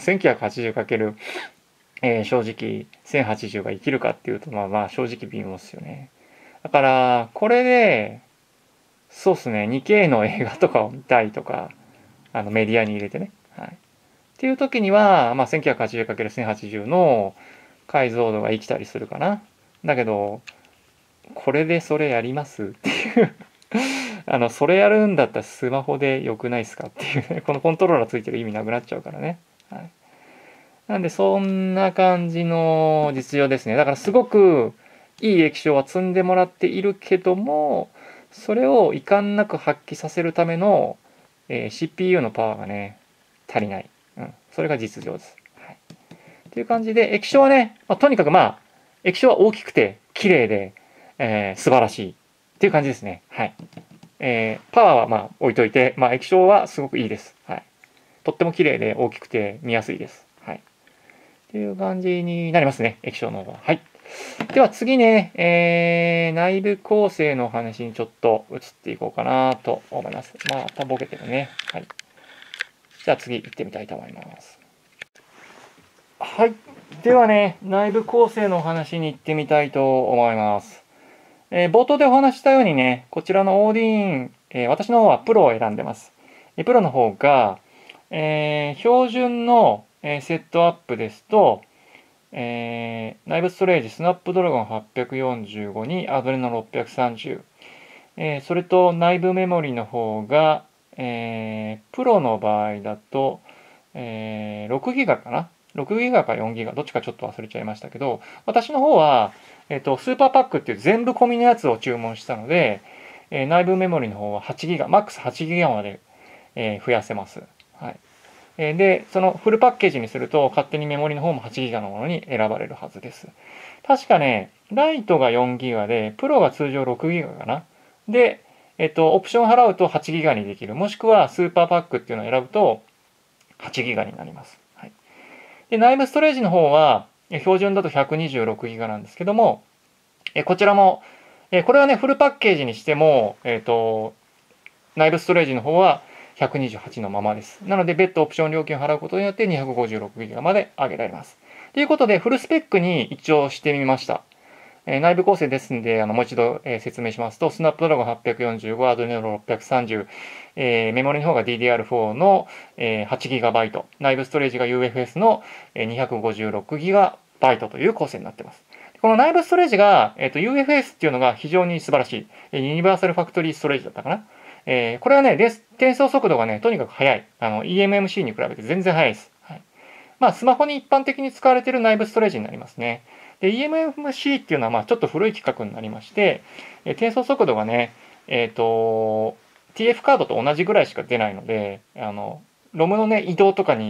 1980× 正直1080が生きるかっていうと正直微妙ですよね。だからこれでそうっすね 2K の映画とかを見たいとかメディアに入れてね、はい、っていう時には、1980×1080 の解像度が生きたりするかな。だけどこれでそれやりますっていうそれやるんだったらスマホでよくないですかっていうねこのコントローラーついてる意味なくなっちゃうからね。はい、なんでそんな感じの実情ですね。だからすごくいい液晶は積んでもらっているけども、それを遺憾なく発揮させるための、CPU のパワーがね、足りない。それが実情です。はい。っていう感じで、液晶はね、とにかく液晶は大きくて綺麗で、素晴らしいっていう感じですね。はい。パワーは置いといて、液晶はすごくいいです。はい。とっても綺麗で大きくて見やすいです。はい。っていう感じになりますね、液晶の方が。はい。では次ね、内部構成の話にちょっと移っていこうかなと思います。またボケてるね。はい。じゃあ次行ってみたいと思います。はい。ではね、内部構成のお話に行ってみたいと思います。冒頭でお話したようにね、こちらのオーディーン、私の方はプロを選んでます。プロの方が、標準のセットアップですと、内部ストレージスナップドラゴン845にアドレノ630、それと内部メモリの方が、プロの場合だと、6ギガかな6ギガか4ギガどっちかちょっと忘れちゃいましたけど私の方は、スーパーパックっていう全部込みのやつを注文したので、内部メモリの方は8ギガマックス8ギガまで、増やせます。はい。で、そのフルパッケージにすると勝手にメモリの方も8ギガのものに選ばれるはずです。確かね、ライトが4ギガで、プロが通常6ギガかな。で、オプション払うと8ギガにできる。もしくはスーパーパックっていうのを選ぶと8ギガになります。はい、で、内部ストレージの方は、標準だと126ギガなんですけども、こちらも、これはね、フルパッケージにしても、内部ストレージの方は128のままです。なので、別途オプション料金を払うことによって256ギガまで上げられます。ということで、フルスペックに一応してみました。内部構成ですんで、もう一度、説明しますと、スナップドラゴン845、アドレノ630、メモリの方が DDR4 の、8GB、内部ストレージが UFS の 256GB という構成になっています。この内部ストレージが、UFS っていうのが非常に素晴らしい。ユニバーサルファクトリーストレージだったかな。これはね、転送速度がね、とにかく速い。eMMC に比べて全然速いです。はい、スマホに一般的に使われている内部ストレージになりますね。で、eMMC っていうのはちょっと古い規格になりまして、転送速度がね、TF カードと同じぐらいしか出ないので、ロムのね、移動とかに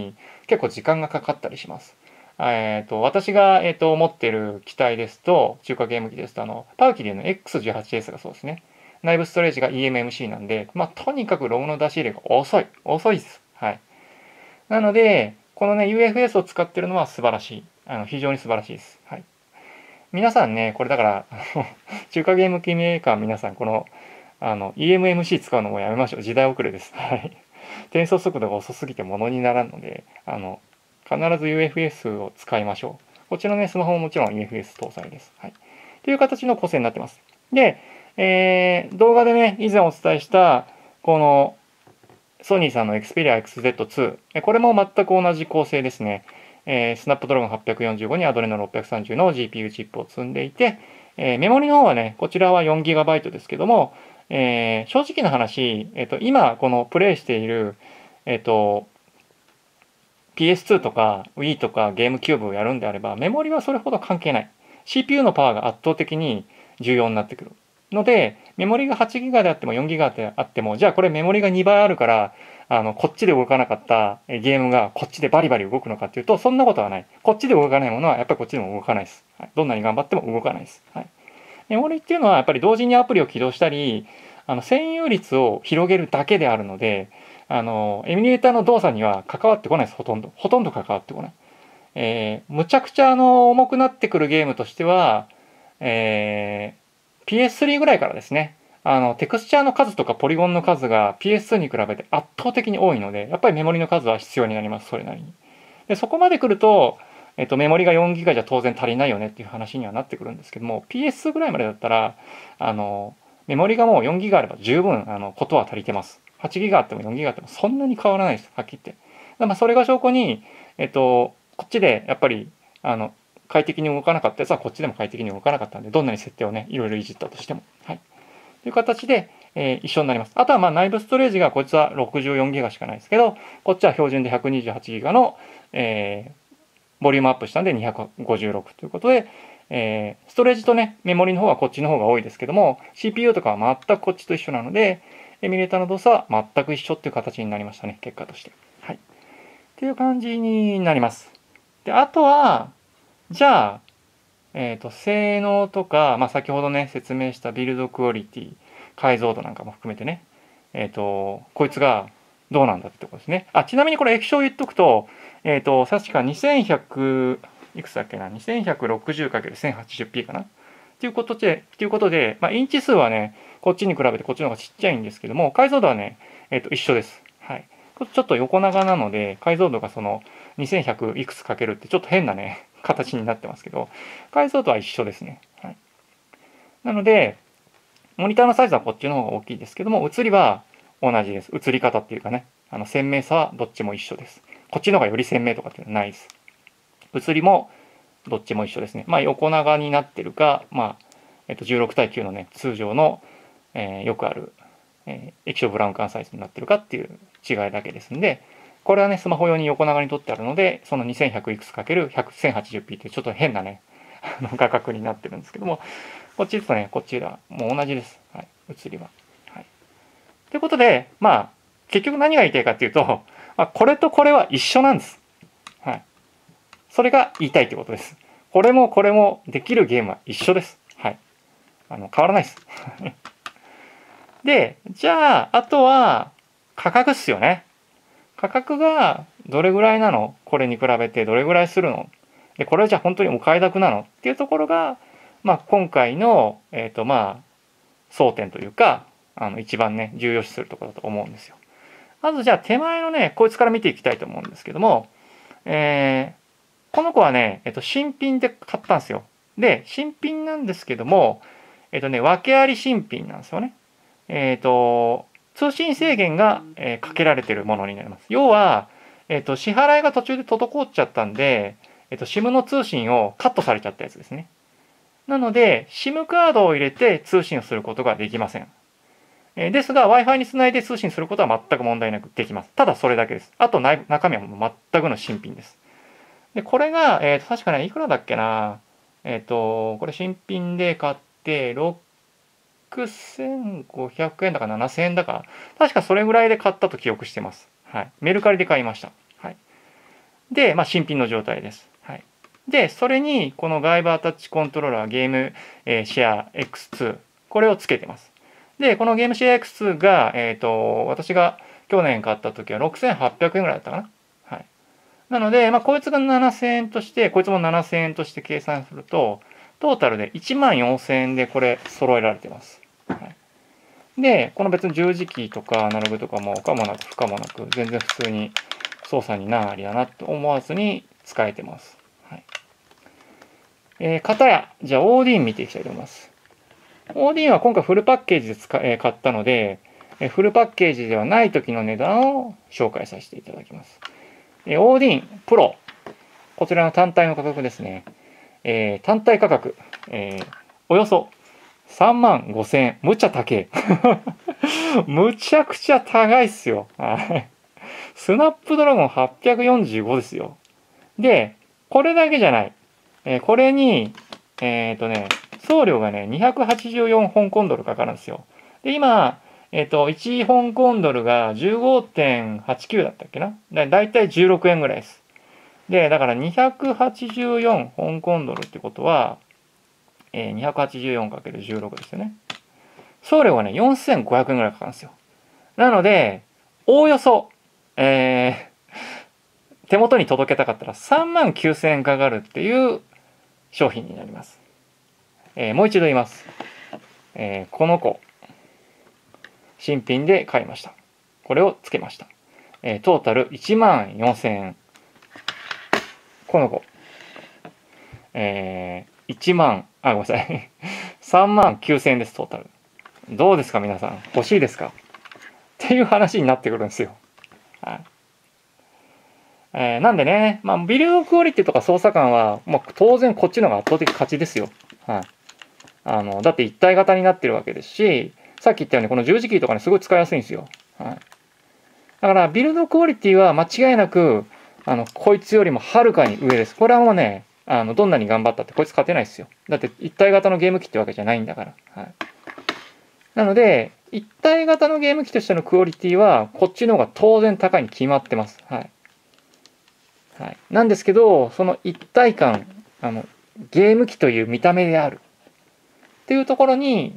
結構時間がかかったりします。私が、持っている機体ですと、中華ゲーム機ですと、パウキリエの X18S がそうですね。内部ストレージが eMMC なんで、とにかくログの出し入れが遅い。遅いです。はい。なので、このね、UFS を使ってるのは素晴らしい。非常に素晴らしいです。はい。皆さんね、これだから、中華ゲーム機メーカー皆さん、この、eMMC 使うのもやめましょう。時代遅れです。はい。転送速度が遅すぎてものにならんので、必ず UFS を使いましょう。こちらのね、スマホももちろん UFS 搭載です。はい。という形の構成になってます。で、動画でね、以前お伝えした、この、ソニーさんの Xperia XZ2、これも全く同じ構成ですね。スナップドラゴン845にアドレノ630の GPU チップを積んでいて、メモリの方はね、こちらは 4GB ですけども、正直な話、今このプレイしている、PS2 とか Wii とかゲームキューブをやるんであれば、メモリはそれほど関係ない。CPU のパワーが圧倒的に重要になってくる。ので、メモリが 8GB であっても 4GB であっても、じゃあこれメモリが2倍あるから、こっちで動かなかったゲームがこっちでバリバリ動くのかっていうと、そんなことはない。こっちで動かないものはやっぱりこっちでも動かないです。はい、どんなに頑張っても動かないです。はい、メモリっていうのはやっぱり同時にアプリを起動したり、占有率を広げるだけであるので、エミュレーターの動作には関わってこないです、ほとんど。ほとんど関わってこない。むちゃくちゃ重くなってくるゲームとしては、PS3 ぐらいからですね。テクスチャーの数とかポリゴンの数が PS2 に比べて圧倒的に多いので、やっぱりメモリの数は必要になります、それなりに。で、そこまで来ると、メモリが 4GB じゃ当然足りないよねっていう話にはなってくるんですけども、PS ぐらいまでだったら、メモリがもう 4GB あれば十分、ことは足りてます。8GB あっても 4GB あってもそんなに変わらないです、はっきり言って。まあ、それが証拠に、こっちでやっぱり、快適に動かなかったやつはこっちでも快適に動かなかったんで、どんなに設定をね、いろいろいじったとしても。はい。という形で、一緒になります。あとはまあ内部ストレージがこいつは 64GB しかないですけど、こっちは標準で 128GB の、ボリュームアップしたんで256ということで、ストレージとね、メモリの方はこっちの方が多いですけども、CPU とかは全くこっちと一緒なので、エミュレーターの動作は全く一緒っていう形になりましたね、結果として。はい。っていう感じになります。で、あとは、じゃあ、性能とか、まあ、先ほどね、説明したビルドクオリティ、解像度なんかも含めてね、こいつがどうなんだってことですね。あ、ちなみにこれ液晶言っとくと、確か2100、いくつだっけな、2160×1080p かなということで、まあ、インチ数はね、こっちに比べてこっちの方がちっちゃいんですけども、解像度はね、一緒です。はい。ちょっと横長なので、解像度がその2100いくつかけるってちょっと変なね、形になってますけど、解像度は一緒ですね。はい。なので、モニターのサイズはこっちの方が大きいですけども、映りは同じです。映り方っていうかね、鮮明さはどっちも一緒です。こっちの方がより鮮明とかっていうのはないです。映りもどっちも一緒ですね。まあ、横長になってるか、まあ、16対9のね、通常の、よくある、液晶ブラウン管サイズになってるかっていう違いだけですんで、これはね、スマホ用に横長に撮ってあるので、その2100いくつかける 1080p っていうちょっと変なね、画角になってるんですけども、こっちとね、こっちはもう同じです。はい、映りは。はい。ということで、まあ、結局何が言いたいかっていうと、まあ、これとこれは一緒なんです。はい。それが言いたいってことです。これもこれもできるゲームは一緒です。はい。変わらないです。で、じゃあ、あとは、価格っすよね。価格がどれぐらいなの？これに比べてどれぐらいするの？で、これじゃ本当にお買い得なのっていうところが、まあ、今回の、まあ、争点というか、一番ね、重要視するところだと思うんですよ。まずじゃあ手前のね、こいつから見ていきたいと思うんですけども、この子はね、新品で買ったんですよ。で、新品なんですけども、訳あり新品なんですよね。通信制限が、かけられているものになります。要は、支払いが途中で滞っちゃったんで、SIM の通信をカットされちゃったやつですね。なので、SIM カードを入れて通信をすることができません。ですが、Wi-Fi につないで通信することは全く問題なくできます。ただそれだけです。あと中身はもう全くの新品です。で、これが、確かね、いくらだっけな。これ新品で買って、6500円だか7000円だか、確かそれぐらいで買ったと記憶してます。はい。メルカリで買いました。はい。 で、新品の状態です。はい。で、それに、この外部アタッチコントローラーゲーム、シェア X2、これをつけてます。で、このゲームシェア X2 が、私が去年買った時は6800円ぐらいだったかな。はい。なので、こいつが7000円として、こいつも7000円として計算すると、トータルで1万4000円でこれ揃えられてます。はい、で、この別に十字キーとかアナログとかも可もなく不可もなく、全然普通に操作に難ありだなと思わずに使えてます。はい。片や、じゃあオーディン見ていきたいと思います。オーディンは今回フルパッケージで買ったので、フルパッケージではない時の値段を紹介させていただきます。オーディンプロ、こちらの単体の価格ですね。単体価格、およそ3万5000円。むちゃ高え。むちゃくちゃ高いっすよ。スナップドラゴン845ですよ。で、これだけじゃない。これに、送料がね、284香港ドルかかるんですよ。で、今、1香港ドルが 15.89 だったっけな。だいたい16円ぐらいです。で、だから 284 香港ドルってことは、284×16 ですよね。送料がね、4500円ぐらいかかるんですよ。なので、おおよそ、手元に届けたかったら3万9000円かかるっていう商品になります。もう一度言います。この子、新品で買いました。これをつけました。トータル1万4000円。この子、1万、ごめんなさい。3万9000円です、トータル。どうですか、皆さん。欲しいですかっていう話になってくるんですよ。はい。なんでね、ビルドクオリティとか操作感は、当然こっちの方が圧倒的勝ちですよ。はい。だって一体型になってるわけですし、さっき言ったようにこの十字キーとかね、すごい使いやすいんですよ。はい。だから、ビルドクオリティは間違いなく、こいつよりもはるかに上です。これはもうね、どんなに頑張ったってこいつ勝てないですよ。だって一体型のゲーム機ってわけじゃないんだから。はい。なので、一体型のゲーム機としてのクオリティは、こっちの方が当然高いに決まってます。はい。はい。なんですけど、その一体感、ゲーム機という見た目である。っていうところに、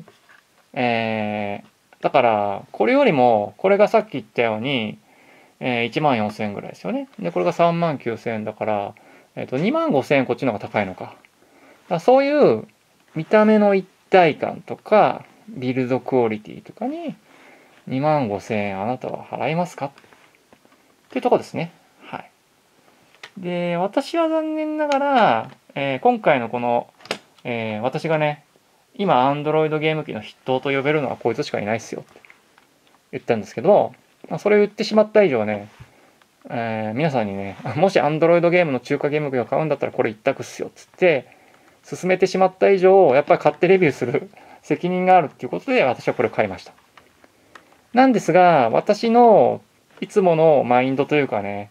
だから、これよりも、これがさっき言ったように、1万4000円ぐらいですよね。で、これが3万9000円だから、2万5000円こっちの方が高いのか。そういう見た目の一体感とか、ビルドクオリティとかに2万5000円あなたは払いますかっていうところですね。はい。で、私は残念ながら、今回のこの、私がね、今 Android ゲーム機の筆頭と呼べるのはこいつしかいないっすよって言ったんですけど、それを言ってしまった以上ね、皆さんにね、もし Android ゲームの中華ゲーム機を買うんだったらこれ一択っすよっつって進めてしまった以上、やっぱり買ってレビューする責任があるっていうことで私はこれを買いました。なんですが、私のいつものマインドというかね、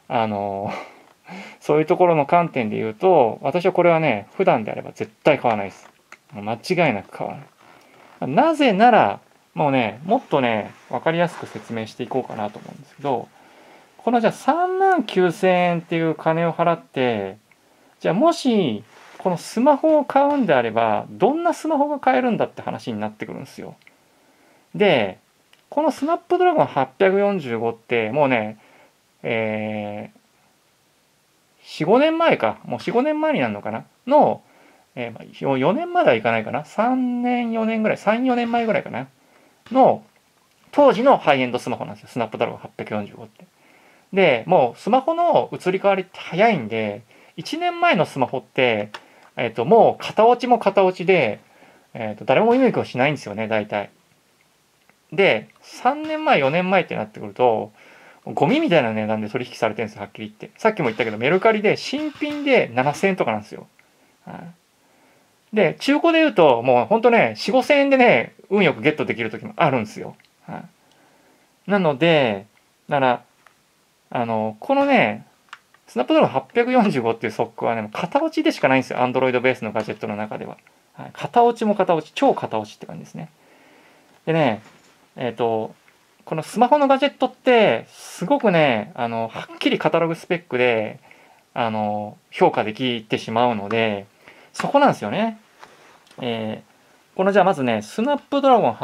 そういうところの観点で言うと、私はこれはね、普段であれば絶対買わないです。間違いなく買わない。なぜなら、もうね、もっとね、わかりやすく説明していこうかなと思うんですけど、このじゃあ3万9000円っていう金を払って、じゃあもし、このスマホを買うんであれば、どんなスマホが買えるんだって話になってくるんですよ。で、このスナップドラゴン845って、もうね、4、5年前か。もう4、5年前になるのかなの、4年まではいかないかな。3年、4年ぐらい、3、4年前ぐらいかな。の、当時のハイエンドスマホなんですよ。スナップドラゴン845って。で、もうスマホの移り変わりって早いんで、1年前のスマホって、もう型落ちも型落ちで、誰も見向きをしないんですよね、大体。で、3年前、4年前ってなってくると、ゴミみたいな値段で取引されてるんですよ、はっきり言って。さっきも言ったけど、メルカリで新品で7000円とかなんですよ。はい、で、中古で言うと、もうほんとね、4、5000円でね、運よくゲットできる時もあるんですよ。はい、なので、だから、このね、スナップドラゴン845っていうソックはね、型落ちでしかないんですよ。Android ベースのガジェットの中では。はい、型落ちも型落ち、超型落ちって感じですね。でね、このスマホのガジェットって、 すごくね、はっきりカタログスペックで、評価できてしまうので、そこなんですよね。このじゃあまずね、スナップドラゴン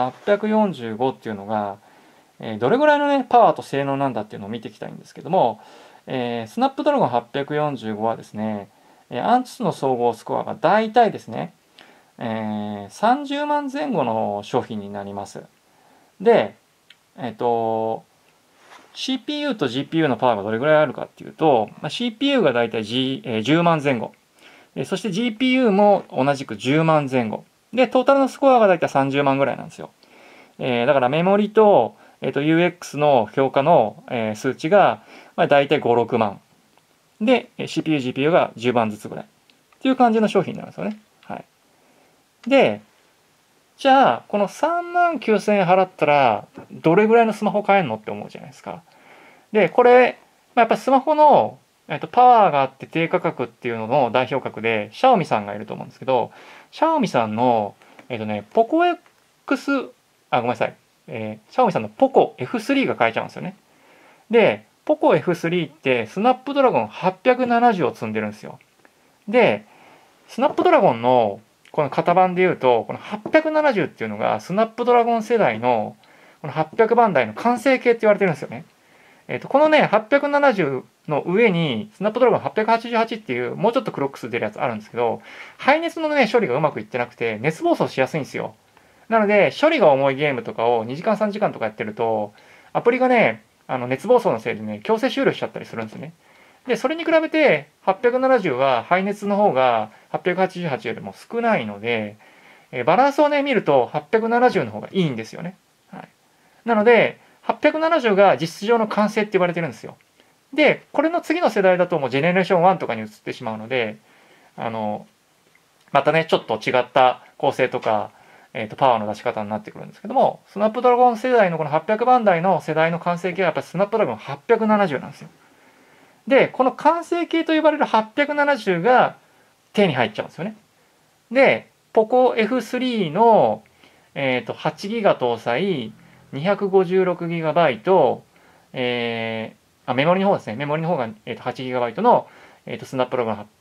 845っていうのが、どれぐらいのね、パワーと性能なんだっていうのを見ていきたいんですけども、スナップドラゴン845はですね、アンツの総合スコアが大体ですね、30万前後の商品になります。で、CPU と GPU のパワーがどれぐらいあるかっていうと、CPU が大体、10万前後。そして GPU も同じく10万前後。で、トータルのスコアが大体30万ぐらいなんですよ。だからメモリと、UX の評価の、数値が、大体5、6万。で、CPU、GPU が10万ずつぐらい。っていう感じの商品なんですよね。はい。で、じゃあ、この3万9000円払ったら、どれぐらいのスマホ買えるのって思うじゃないですか。で、これ、やっぱスマホの、パワーがあって低価格っていうのの代表格で、シャオミさんがいると思うんですけど、シャオミさんの、ポコ X、ごめんなさい。シャオミさんのポコ F3 が買えちゃうんですよね。で、ポコ F3 ってスナップドラゴン870を積んでるんですよ。で、スナップドラゴンのこの型番で言うと、この870っていうのがスナップドラゴン世代のこの800番台の完成形って言われてるんですよね。このね、870の上にスナップドラゴン888っていうもうちょっとクロック数出るやつあるんですけど、排熱のね、処理がうまくいってなくて熱暴走しやすいんですよ。なので、処理が重いゲームとかを2時間3時間とかやってると、アプリがね、熱暴走のせいでね、強制終了しちゃったりするんですね。で、それに比べて870は排熱の方が888よりも少ないので、バランスをね、見ると870の方がいいんですよね。はい。なので、870が実質上の完成って言われてるんですよ。で、これの次の世代だともうジェネレーション1とかに移ってしまうので、またね、ちょっと違った構成とか、パワーの出し方になってくるんですけども、スナップドラゴン世代のこの800番台の世代の完成形はやっぱりスナップドラゴン870なんですよ。で、この完成形と呼ばれる870が手に入っちゃうんですよね。で、ポコ F3 の、8ギガ搭載、256ギガバイト、メモリの方ですね。メモリの方が、8ギガバイトの、スナップドラゴン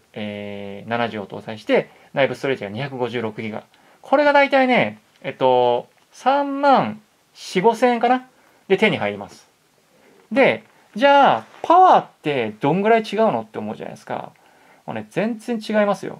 870を搭載して、内部ストレージが256ギガ。これが大体ね、3万4、5千円かなで手に入ります。で、じゃあ、パワーってどんぐらい違うのって思うじゃないですか。もうね、全然違いますよ。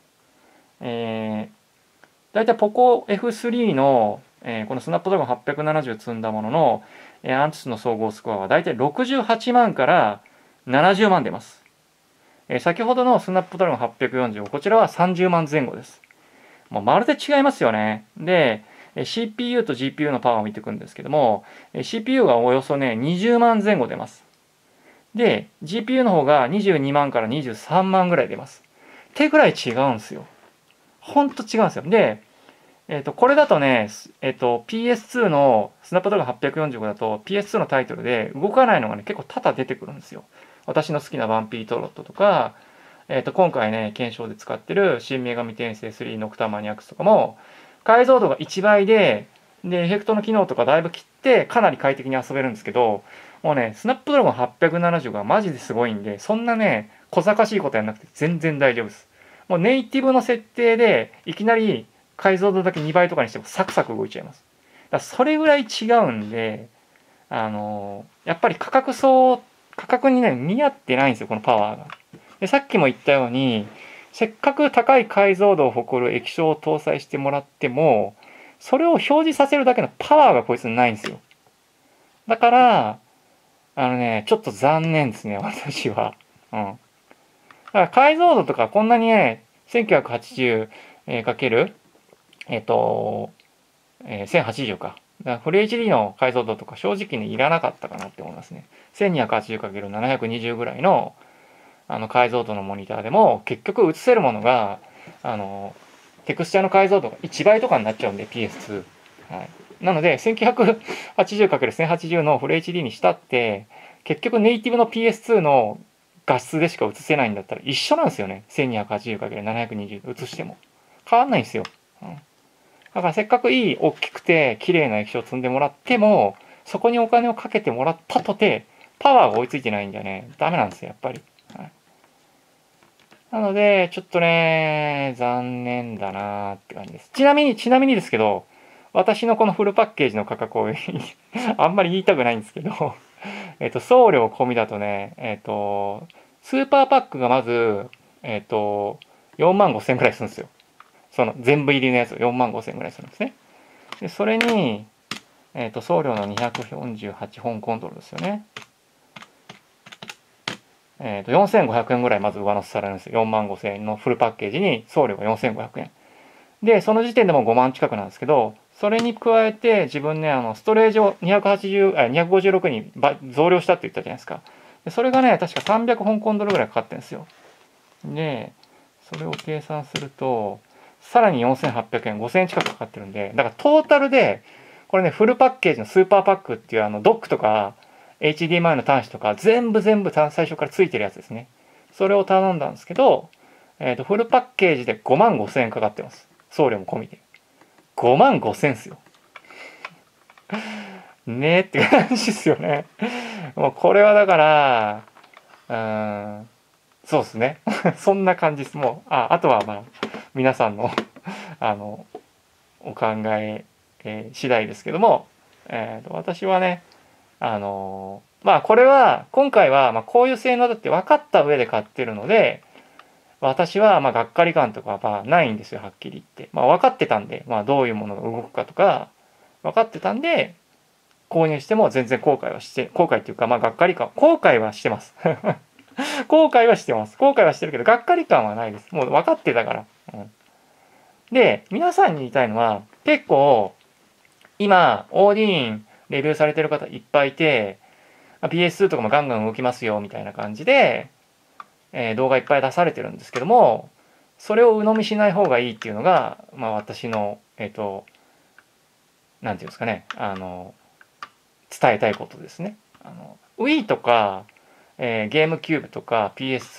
大体ポコ F3 の、このスナップドラゴン870積んだものの、アンチスの総合スコアは大体68万から70万出ます。先ほどのスナップドラゴン845、こちらは30万前後です。もうまるで違いますよね。で、CPU と GPU のパワーを見ていくんですけども、CPU がおよそね、20万前後出ます。で、GPU の方が22万から23万ぐらい出ます。ってぐらい違うんですよ。ほんと違うんですよ。で、これだとね、PS2 のスナップドラゴン845だと PS2 のタイトルで動かないのがね、結構多々出てくるんですよ。私の好きなバンピートロットとか、今回ね、検証で使ってる新女神転生3ノクタマニアックスとかも、解像度が1倍で、エフェクトの機能とかだいぶ切ってかなり快適に遊べるんですけど、もうね、スナップドラゴン870がマジですごいんで、そんなね、小賢しいことやんなくて全然大丈夫です。もうネイティブの設定で、いきなり解像度だけ2倍とかにしてもサクサク動いちゃいます。だからそれぐらい違うんで、やっぱり価格にね、見合ってないんですよ、このパワーが。で、さっきも言ったように、せっかく高い解像度を誇る液晶を搭載してもらっても、それを表示させるだけのパワーがこいつにないんですよ。だから、ちょっと残念ですね、私は。うん。だから解像度とかこんなにね、1980かける、1080か。だからフル HD の解像度とか正直にいらなかったかなって思いますね。1280×720 ぐらいの解像度のモニターでも結局映せるものがテクスチャの解像度が1倍とかになっちゃうんで PS2。はい、なので 1980×1080 のフル HD にしたって結局ネイティブの PS2 の画質でしか映せないんだったら一緒なんですよね。1280×720 映しても。変わんないんですよ。だからせっかくいい大きくて綺麗な液晶を積んでもらってもそこにお金をかけてもらったとて、パワーが追いついてないんじゃね、ダメなんですよ、やっぱり。はい、なので、ちょっとね、残念だなって感じです。ちなみにですけど、私のこのフルパッケージの価格をあんまり言いたくないんですけど送料込みだとね、スーパーパックがまず、4万5千ぐらいするんですよ。その全部入りのやつ4万5千ぐらいするんですね。で、それに、送料の248香港ドルですよね。4500円ぐらいまず上乗せされるんですよ。4万5千円のフルパッケージに送料が4500円。で、その時点でも5万近くなんですけど、それに加えて自分ね、ストレージを256に増量したって言ったじゃないですか。でそれがね、確か300香港ドルぐらいかかってるんですよ。で、それを計算すると、さらに4800円、5000円近くかかってるんで、だからトータルで、これね、フルパッケージのスーパーパックっていうドックとか、HDMI の端子とか、全部最初からついてるやつですね。それを頼んだんですけど、フルパッケージで5万5千円かかってます。送料も込みで。5万5千っすよ。ねえって感じですよね。もうこれはだから、そうですね。そんな感じです。もう、あとはまあ、皆さんのお考え次第ですけども、私はね、まあこれは、今回はまあこういう性能だって分かった上で買ってるので、私はまあがっかり感とかはまあないんですよ、はっきり言って。まあ分かってたんで、まあどういうものが動くかとか、分かってたんで、購入しても全然後悔っていうか、まあがっかり感、後悔はしてます。後悔はしてます。後悔はしてるけど、がっかり感はないです。もう分かってたから。うん、で、皆さんに言いたいのは、結構、今、オーディーンレビューされてる方いっぱいいて、PS2 とかもガンガン動きますよ、みたいな感じで、動画いっぱい出されてるんですけども、それを鵜呑みしない方がいいっていうのが、まあ私の、なんていうんですかね、伝えたいことですね。Wii とか、ゲームキューブとか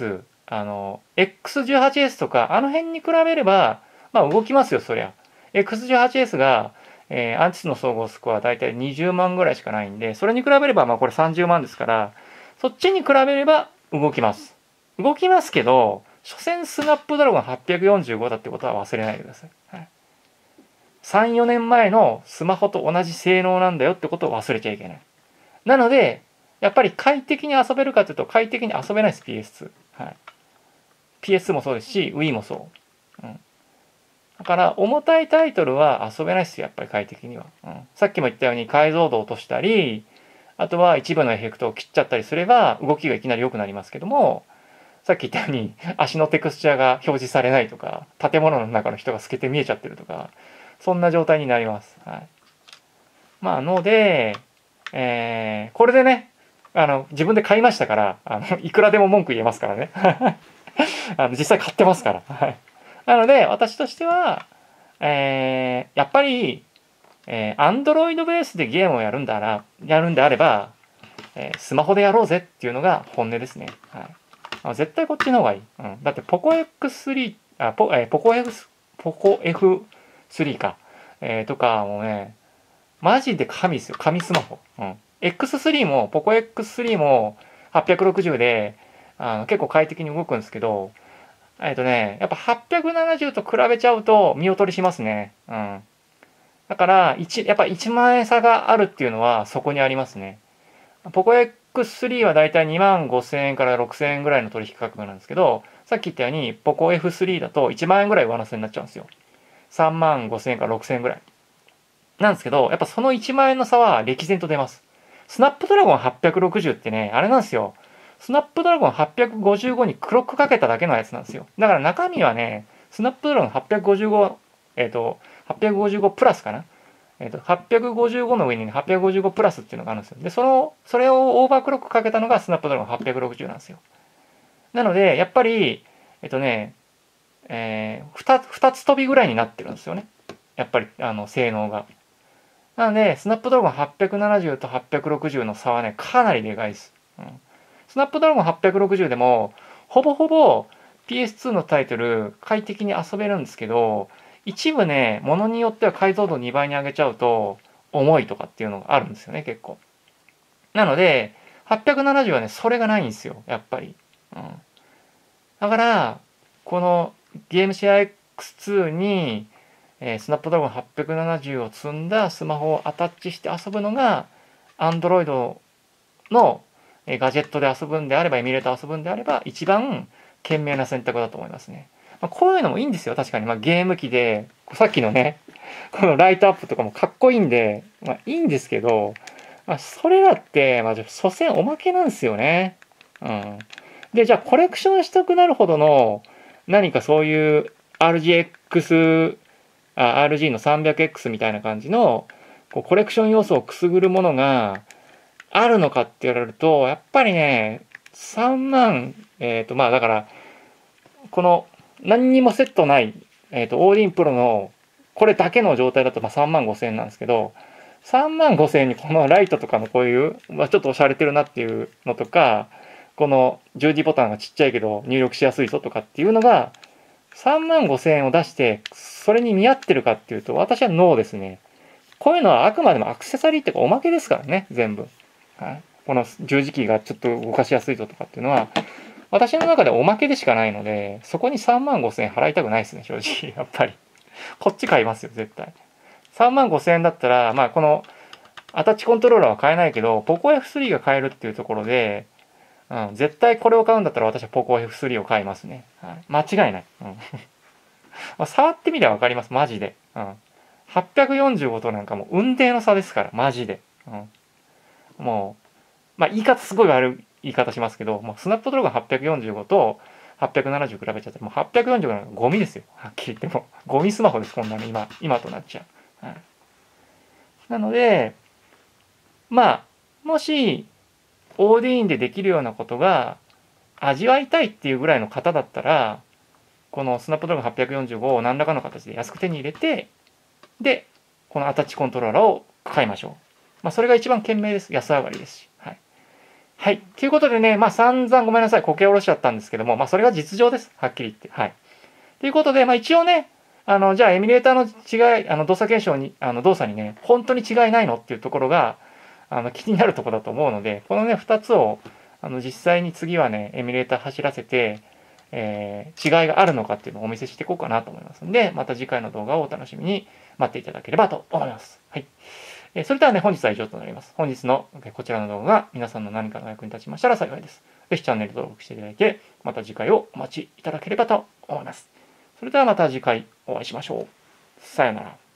PS2、X18S とか、あの辺に比べれば、まあ動きますよ、そりゃ。X18S が、アンチスの総合スコアだいたい20万ぐらいしかないんで、それに比べれば、まあこれ30万ですから、そっちに比べれば動きます。動きますけど、所詮スナップドラゴン845だってことは忘れないでください。はい、3、4年前のスマホと同じ性能なんだよってことを忘れちゃいけない。なので、やっぱり快適に遊べるかというと快適に遊べないです、PS2。はい、PS2 もそうですし、Wii もそう。うん、だから、重たいタイトルは遊べないですよ、やっぱり快適には。さっきも言ったように解像度を落としたり、あとは一部のエフェクトを切っちゃったりすれば、動きがいきなり良くなりますけども、さっき言ったように足のテクスチャーが表示されないとか、建物の中の人が透けて見えちゃってるとか、そんな状態になります。はい、まあ、ので、これでね、自分で買いましたから、いくらでも文句言えますからね。実際買ってますから。はい。なので、私としては、やっぱり、Android ベースでゲームをやるんであれば、スマホでやろうぜっていうのが本音ですね。はい。絶対こっちの方がいい。だってポコ X3、ポコ F3 か。とかもね、マジで神ですよ。神スマホ。X3 も、ポコ X3 も860で、結構快適に動くんですけど、やっぱ870と比べちゃうと見劣りしますね。だから、やっぱ1万円差があるっていうのはそこにありますね。ポコ X3 はだいたい2万5000円から6000円ぐらいの取引価格なんですけど、さっき言ったように、ポコ F3 だと1万円ぐらい上乗せになっちゃうんですよ。3万5000円から6000円ぐらい。なんですけど、やっぱその1万円の差は歴然と出ます。スナップドラゴン860ってね、あれなんですよ。スナップドラゴン855にクロックかけただけのやつなんですよ。だから中身はね、スナップドラゴン855、855プラスかな。855の上に、ね、855プラスっていうのがあるんですよ。で、それをオーバークロックかけたのがスナップドラゴン860なんですよ。なので、やっぱり、2つ飛びぐらいになってるんですよね。やっぱり、性能が。なので、スナップドラゴン870と860の差はね、かなりでかいです。スナップドラゴン860でも、ほぼほぼ PS2 のタイトル快適に遊べるんですけど、一部ね、ものによっては解像度2倍に上げちゃうと、 重いとかっていうのがあるんですよね、結構。なので、870はね、それがないんですよ、やっぱり。うん。だから、このゲームシェア X2 に、スナップドラゴン870を積んだスマホをアタッチして遊ぶのが、Android のガジェットで遊ぶんであれば、エミュレーター遊ぶんであれば、一番賢明な選択だと思いますね。まあ、こういうのもいいんですよ、確かに。まあ、ゲーム機で、さっきのね、このライトアップとかもかっこいいんで、まあいいんですけど、まあ、それらって、まあ、所詮おまけなんですよね。うん。で、じゃあコレクションしたくなるほどの、何かそういう RG の 300X みたいな感じの、こうコレクション要素をくすぐるものがあるのかって言われると、やっぱりね、3万、まあだから、この何にもセットない、オーディンプロのこれだけの状態だとまあ3万5千円なんですけど、3万5千円にこのライトとかのこういう、まあ、ちょっとおしゃれてるなっていうのとか、この十字ボタンがちっちゃいけど入力しやすいぞとかっていうのが、3万5千円を出して、それに見合ってるかっていうと、私はノーですね。こういうのはあくまでもアクセサリーっていうかおまけですからね、全部。はい、この十字キーがちょっと動かしやすいぞとかっていうのは、私の中でおまけでしかないので、そこに3万5千円払いたくないですね、正直。やっぱり。こっち買いますよ、絶対。3万5千円だったら、まあこのアタッチコントローラーは買えないけど、ポコ F3 が買えるっていうところで、うん、絶対これを買うんだったら私はポコ F3 を買いますね。はい、間違いない。うんまあ、触ってみればわかります、マジで。うん、845となんかもう雲泥の差ですから、マジで。うん、もう、まあ言い方すごい悪い言い方しますけど、もうスナップドラゴン845と870比べちゃったら、もう845なんかゴミですよ。はっきり言っても。ゴミスマホです、こんなの今となっちゃう。はい、なので、まあ、もし、オーディーンでできるようなことが味わいたいっていうぐらいの方だったら、このスナップドラゴン845を何らかの形で安く手に入れて、で、このアタッチコントローラーを買いましょう。まあ、それが一番賢明です。安上がりですし。はい。はい。ということでね、まあ、散々ごめんなさい。こけおろしちゃったんですけども、まあ、それが実情です。はっきり言って。はい。ということで、まあ、一応ね、じゃあ、エミュレーターの違い、動作検証に、動作にね、本当に違いないのっていうところが、気になるところだと思うので、このね、2つを、実際に次はね、エミュレーター走らせて、違いがあるのかっていうのをお見せしていこうかなと思いますので、また次回の動画をお楽しみに待っていただければと思います。はい。それではね、本日は以上となります。本日のこちらの動画が皆さんの何かの役に立ちましたら幸いです。ぜひチャンネル登録していただいて、また次回をお待ちいただければと思います。それではまた次回お会いしましょう。さようなら。